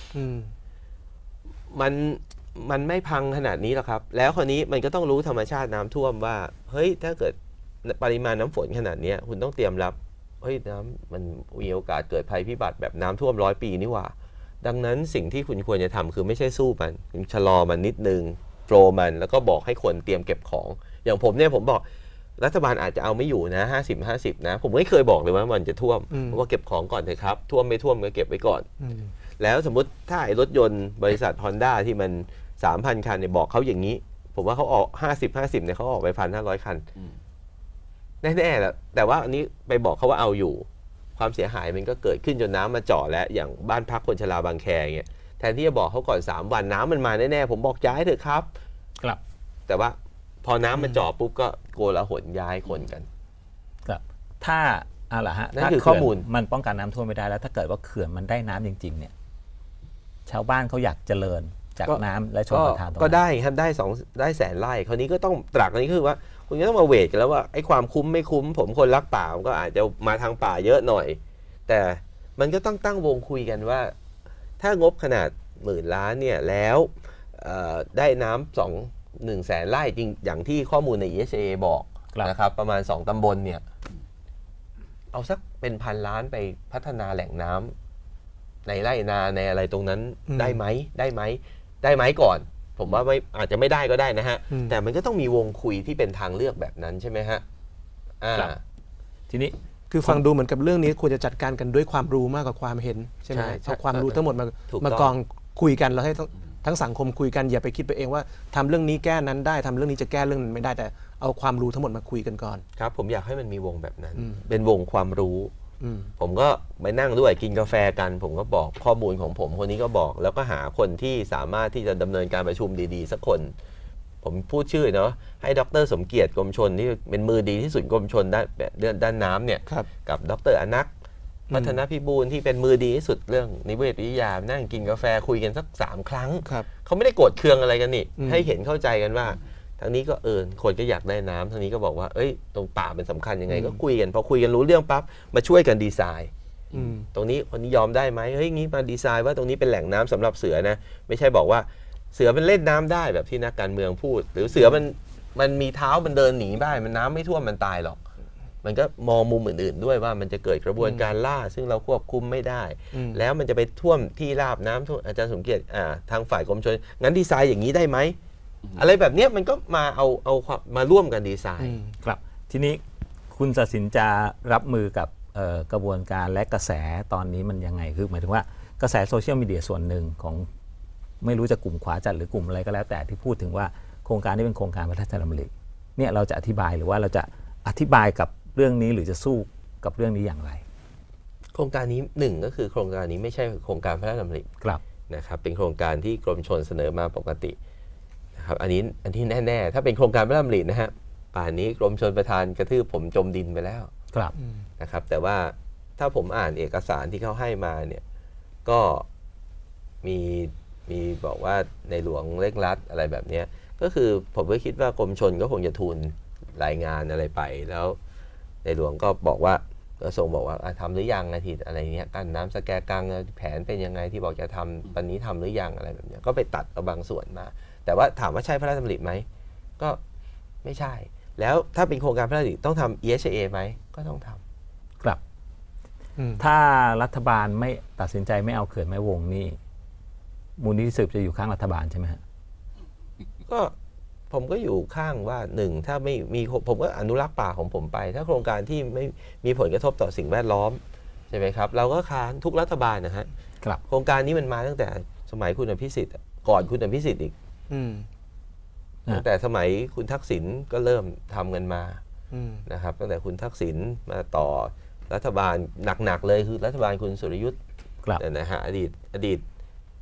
มันไม่พังขนาดนี้หรอกครับแล้วคราวนี้มันก็ต้องรู้ธรรมชาติน้ำท่วมว่าเฮ้ยถ้าเกิดปริมาณน้ำฝนขนาดนี้คุณต้องเตรียมรับเฮ้ยน้ำมันมีโอกาสเกิดภัยพิบัติแบบน้ำท่วม100 ปีนี่หว่าดังนั้นสิ่งที่คุณควรจะทำคือไม่ใช่สู้มันชะลอมันนิดนึงโฟลมันแล้วก็บอกให้คนเตรียมเก็บของอย่างผมเนี่ยผมบอกรัฐบาลอาจจะเอาไม่อยู่นะ50-50นะผมไม่เคยบอกเลยว่ามันจะท่วมว่าเก็บของก่อนเถอะครับท่วมไม่ท่วมก็เก็บไว้ก่อนแล้วสมมติถ้าไอ้รถยนต์บริษัท Honda ที่มัน 3,000 คันเนี่ยบอกเขาอย่างนี้ผมว่าเขาออก50-50เนี่ยเขาออกไป 1,500 คันแน่ๆแหละแต่ว่าอันนี้ไปบอกเขาว่าเอาอยู่ความเสียหายมันก็เกิดขึ้นจนน้ำมาเจาะแล้วอย่างบ้านพักคนชราบางแคเงี้ยแทนที่จะบอกเขาก่อน3 วันน้ำมันมาแน่ๆผมบอกย้ายเถอะครับแต่ว่าพอน้ำมันเจาะปุ๊บก็โกลาหลย้ายคนกันครับถ้าเอาล่ะฮะนั่นคือข้อมูลมันป้องกันน้ำท่วมไม่ได้แล้วถ้าเกิดว่าเขื่อนมันได้น้ำจริงๆเนี่ยชาวบ้านเขาอยากเจริญจากน้ำและชลประทานตรงนั้นก็ได้ครับได้แสนไร่คราวนี้ก็ต้องตรักอันนี้คือว่าคุณก็ต้องมาเวทกันแล้วว่าไอ้ความคุ้มไม่คุ้มผมคนรักป่าก็อาจจะมาทางป่าเยอะหน่อยแต่มันก็ต้องตั้งวงคุยกันว่าถ้างบขนาด10,000 ล้านเนี่ยแล้วได้น้ำ1 แสนไร่จริงอย่างที่ข้อมูลใน ESA บอกนะครับประมาณ2 ตำบลเนี่ยเอาสักเป็น1,000 ล้านไปพัฒนาแหล่งน้ำในไร่นาในอะไรตรงนั้นได้ไหมก่อนผมว่าไม่อาจจะไม่ได้ก็ได้นะฮะแต่มันก็ต้องมีวงคุยที่เป็นทางเลือกแบบนั้นใช่ไหมฮะทีนี้คือฟังดูเหมือนกับเรื่องนี้ควรจะจัดการกันด้วยความรู้มากกว่าความเห็นใช่ไหมเอาความรู้ทั้งหมดมากองคุยกันแล้วให้ทั้งสังคมคุยกันอย่าไปคิดไปเองว่าทำเรื่องนี้แก้นั้นได้ทำเรื่องนี้จะแก้เรื่องนั้นไม่ได้แต่เอาความรู้ทั้งหมดมาคุยกันก่อนครับผมอยากให้มันมีวงแบบนั้นเป็นวงความรู้ผมก็ไปนั่งด้วยกินกาแฟกันผมก็บอกข้อมูลของผมคนนี้ก็บอกแล้วก็หาคนที่สามารถที่จะดำเนินการประชุมดีๆสักคนผมพูดชื่อเนาะให้ดร.สมเกียรติกรมชลที่เป็นมือดีที่สุดกรมชลด้านน้ำเนี่ยกับดร.อนักพัฒนพิบูลที่เป็นมือดีที่สุดเรื่องนิเวศวิทยานั่งกินกาแฟคุยกันสัก3 ครั้งเขาไม่ได้โกรธเคืองอะไรกันนี่ให้เห็นเข้าใจกันว่าทางนี้ก็คนก็อยากได้น้ำทางนี้ก็บอกว่าตรงป่าเป็นสำคัญยังไงก็คุยกันพอคุยกันรู้เรื่องปั๊บมาช่วยกันดีไซน์ตรงนี้คนนี้ยอมได้ไหมงี้มาดีไซน์ว่าตรงนี้เป็นแหล่งน้ำสำหรับเสือนะไม่ใช่บอกว่าเสือมันเล่นน้ำได้แบบที่นักการเมืองพูดหรือเสือมันมีเท้ามันเดินหนีได้มันน้ำไม่ท่วมมันตายหรอกมันก็มองมุมอื่นๆด้วยว่ามันจะเกิดกระบวนการล่าซึ่งเราควบคุมไม่ได้แล้วมันจะไปท่วมที่ราบน้ำอาจารย์สมเกียรติทางฝ่ายกรมชลงั้นดีไซน์อย่างนี้ได้ไหมอะไรแบบนี้มันก็มาเอามาร่วมกันดีไซน์ครับทีนี้คุณศศินจะรับมือกับกระบวนการและกระแสตอนนี้มันยังไงคือหมายถึงว่ากระแสโซเชียลมีเดียส่วนหนึ่งของไม่รู้จะกลุ่มขวาจัดหรือกลุ่มอะไรก็แล้วแต่ที่พูดถึงว่าโครงการนี้เป็นโครงการพระราชดำริเนี่ยเราจะอธิบายหรือว่าเราจะอธิบายกับเรื่องนี้หรือจะสู้กับเรื่องนี้อย่างไรโครงการนี้1ก็คือโครงการนี้ไม่ใช่โครงการพระราชดำรินะครับเป็นโครงการที่กรมชลเสนอมาปกตินะครับอันนี้แน่ๆถ้าเป็นโครงการพระราชดำรินะฮะป่านนี้กรมชลประทานกระทืบผมจมดินไปแล้วนะครับแต่ว่าถ้าผมอ่านเอกสารที่เขาให้มาเนี่ยก็มีบอกว่าในหลวงเร่งรัดอะไรแบบนี้ก็คือผมก็คิดว่ากรมชลก็คงจะทูลรายงานอะไรไปแล้วในหลวงก็บอกว่ากระทรวงบอกว่าทำหรือยังอาทิตย์อะไรเงี้ยกั้นน้ำสแกกังแผนเป็นยังไงที่บอกจะทำวันนี้ทำหรือยังอะไรแบบนี้ก็ไปตัดเอาบางส่วนมาแต่ว่าถามว่าใช่พระราชดำริไหมก็ไม่ใช่แล้วถ้าเป็นโครงการพระราชดำริต้องทำ ESA ไหมก็ต้องทำครับถ้ารัฐบาลไม่ตัดสินใจไม่เอาเขื่อนแม่วงนี่มูลนิธิสืบจะอยู่ข้างรัฐบาลใช่ไหมฮะก็ผมก็อยู่ข้างว่า1ถ้าไม่มีผมก็อนุรักษ์ป่าของผมไปถ้าโครงการที่ไม่มีผลกระทบต่อสิ่งแวดล้อมใช่ไหมครับเราก็ค้านทุกรัฐบาลนะฮะโครงการนี้มันมาตั้งแต่สมัยคุณอภิสิทธิ์ก่อนคุณอภิสิทธิ์อีกตั้งแต่สมัยคุณทักษิณก็เริ่มทำกันมานะครับตั้งแต่คุณทักษิณมาต่อรัฐบาลหนักๆเลยคือรัฐบาลคุณสุรยุทธ์นะฮะอดีต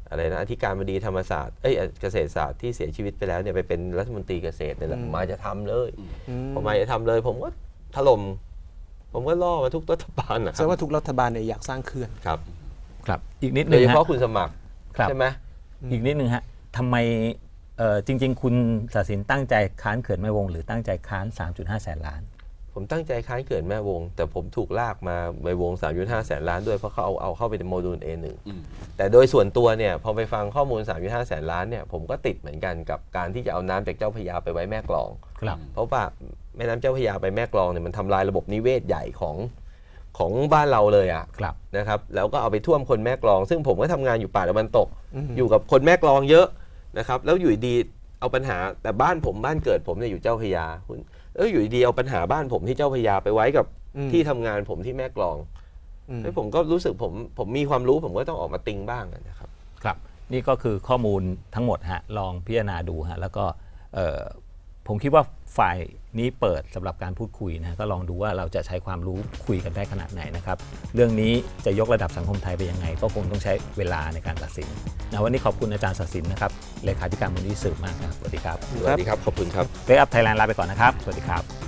อะไรนะอธิการบดีธรรมศาสตร์เกษตรศาสตร์ที่เสียชีวิตไปแล้วเนี่ยไปเป็นรัฐมนตรีเกษตรเนี่ยแหละมาจะทำเลยผมมาจะทำเลยผมก็ถล่มผมก็ล่อมาทุกรัฐบาลนะคแสรับดงว่าทุกรัฐบาลเนี่ยอยากสร้างเขื่อนครับครับอีกนิดนึงโดยเฉพาะคุณสมัครครับใช่ไหมอีกนิดนึงฮะทำไมจริงๆ คุณศาสินตั้งใจค้านเขื่อนแม่วงหรือตั้งใจค้าน 3.5 แสนล้านผมตั้งใจค้านเขื่อนแม่วงแต่ผมถูกลากมาไปวง 3.5 แสนล้านด้วยเพราะเขาเอาเข้าไปในโมดูล A1 แต่โดยส่วนตัวเนี่ยพอไปฟังข้อมูล 3.5 แสนล้านเนี่ยผมก็ติดเหมือนกันกับการที่จะเอาน้ำจากเจ้าพระยาไปไว้แม่กลองเพราะว่าแม่น้ำเจ้าพระยาไปแม่กลองเนี่ยมันทำลายระบบนิเวศใหญ่ของบ้านเราเลยอ่ะนะครับแล้วก็เอาไปท่วมคนแม่กลองซึ่งผมก็ทำงานอยู่ป่าตะวันตกอยู่กับคนแม่กลองเยอะนะครับแล้วอยู่ดีเอาปัญหาแต่บ้านเกิดผมเนี่ยอยู่เจ้าพระยาอยู่ดีเอาปัญหาบ้านผมที่เจ้าพระยาไปไว้กับที่ทำงานผมที่แม่กลองแล้วผมก็รู้สึกผมมีความรู้ผมก็ต้องออกมาติงบ้างนะครับครับนี่ก็คือข้อมูลทั้งหมดฮะลองพิจารณาดูฮะแล้วก็ผมคิดว่าฝ่ายนี้เปิดสำหรับการพูดคุยนะก็ลองดูว่าเราจะใช้ความรู้คุยกันได้ขนาดไหนนะครับเรื่องนี้จะยกระดับสังคมไทยไปยังไงก็คงต้องใช้เวลาในการตัดสินนะวันนี้ขอบคุณอาจารย์ศาสินนะครับเลขาธิการมูลนิธิสืบมากครับสวัสดีครับสวัสดีครับขอบคุณครับ Wake Up Thailand ลาไปก่อนนะครับสวัสดีครับ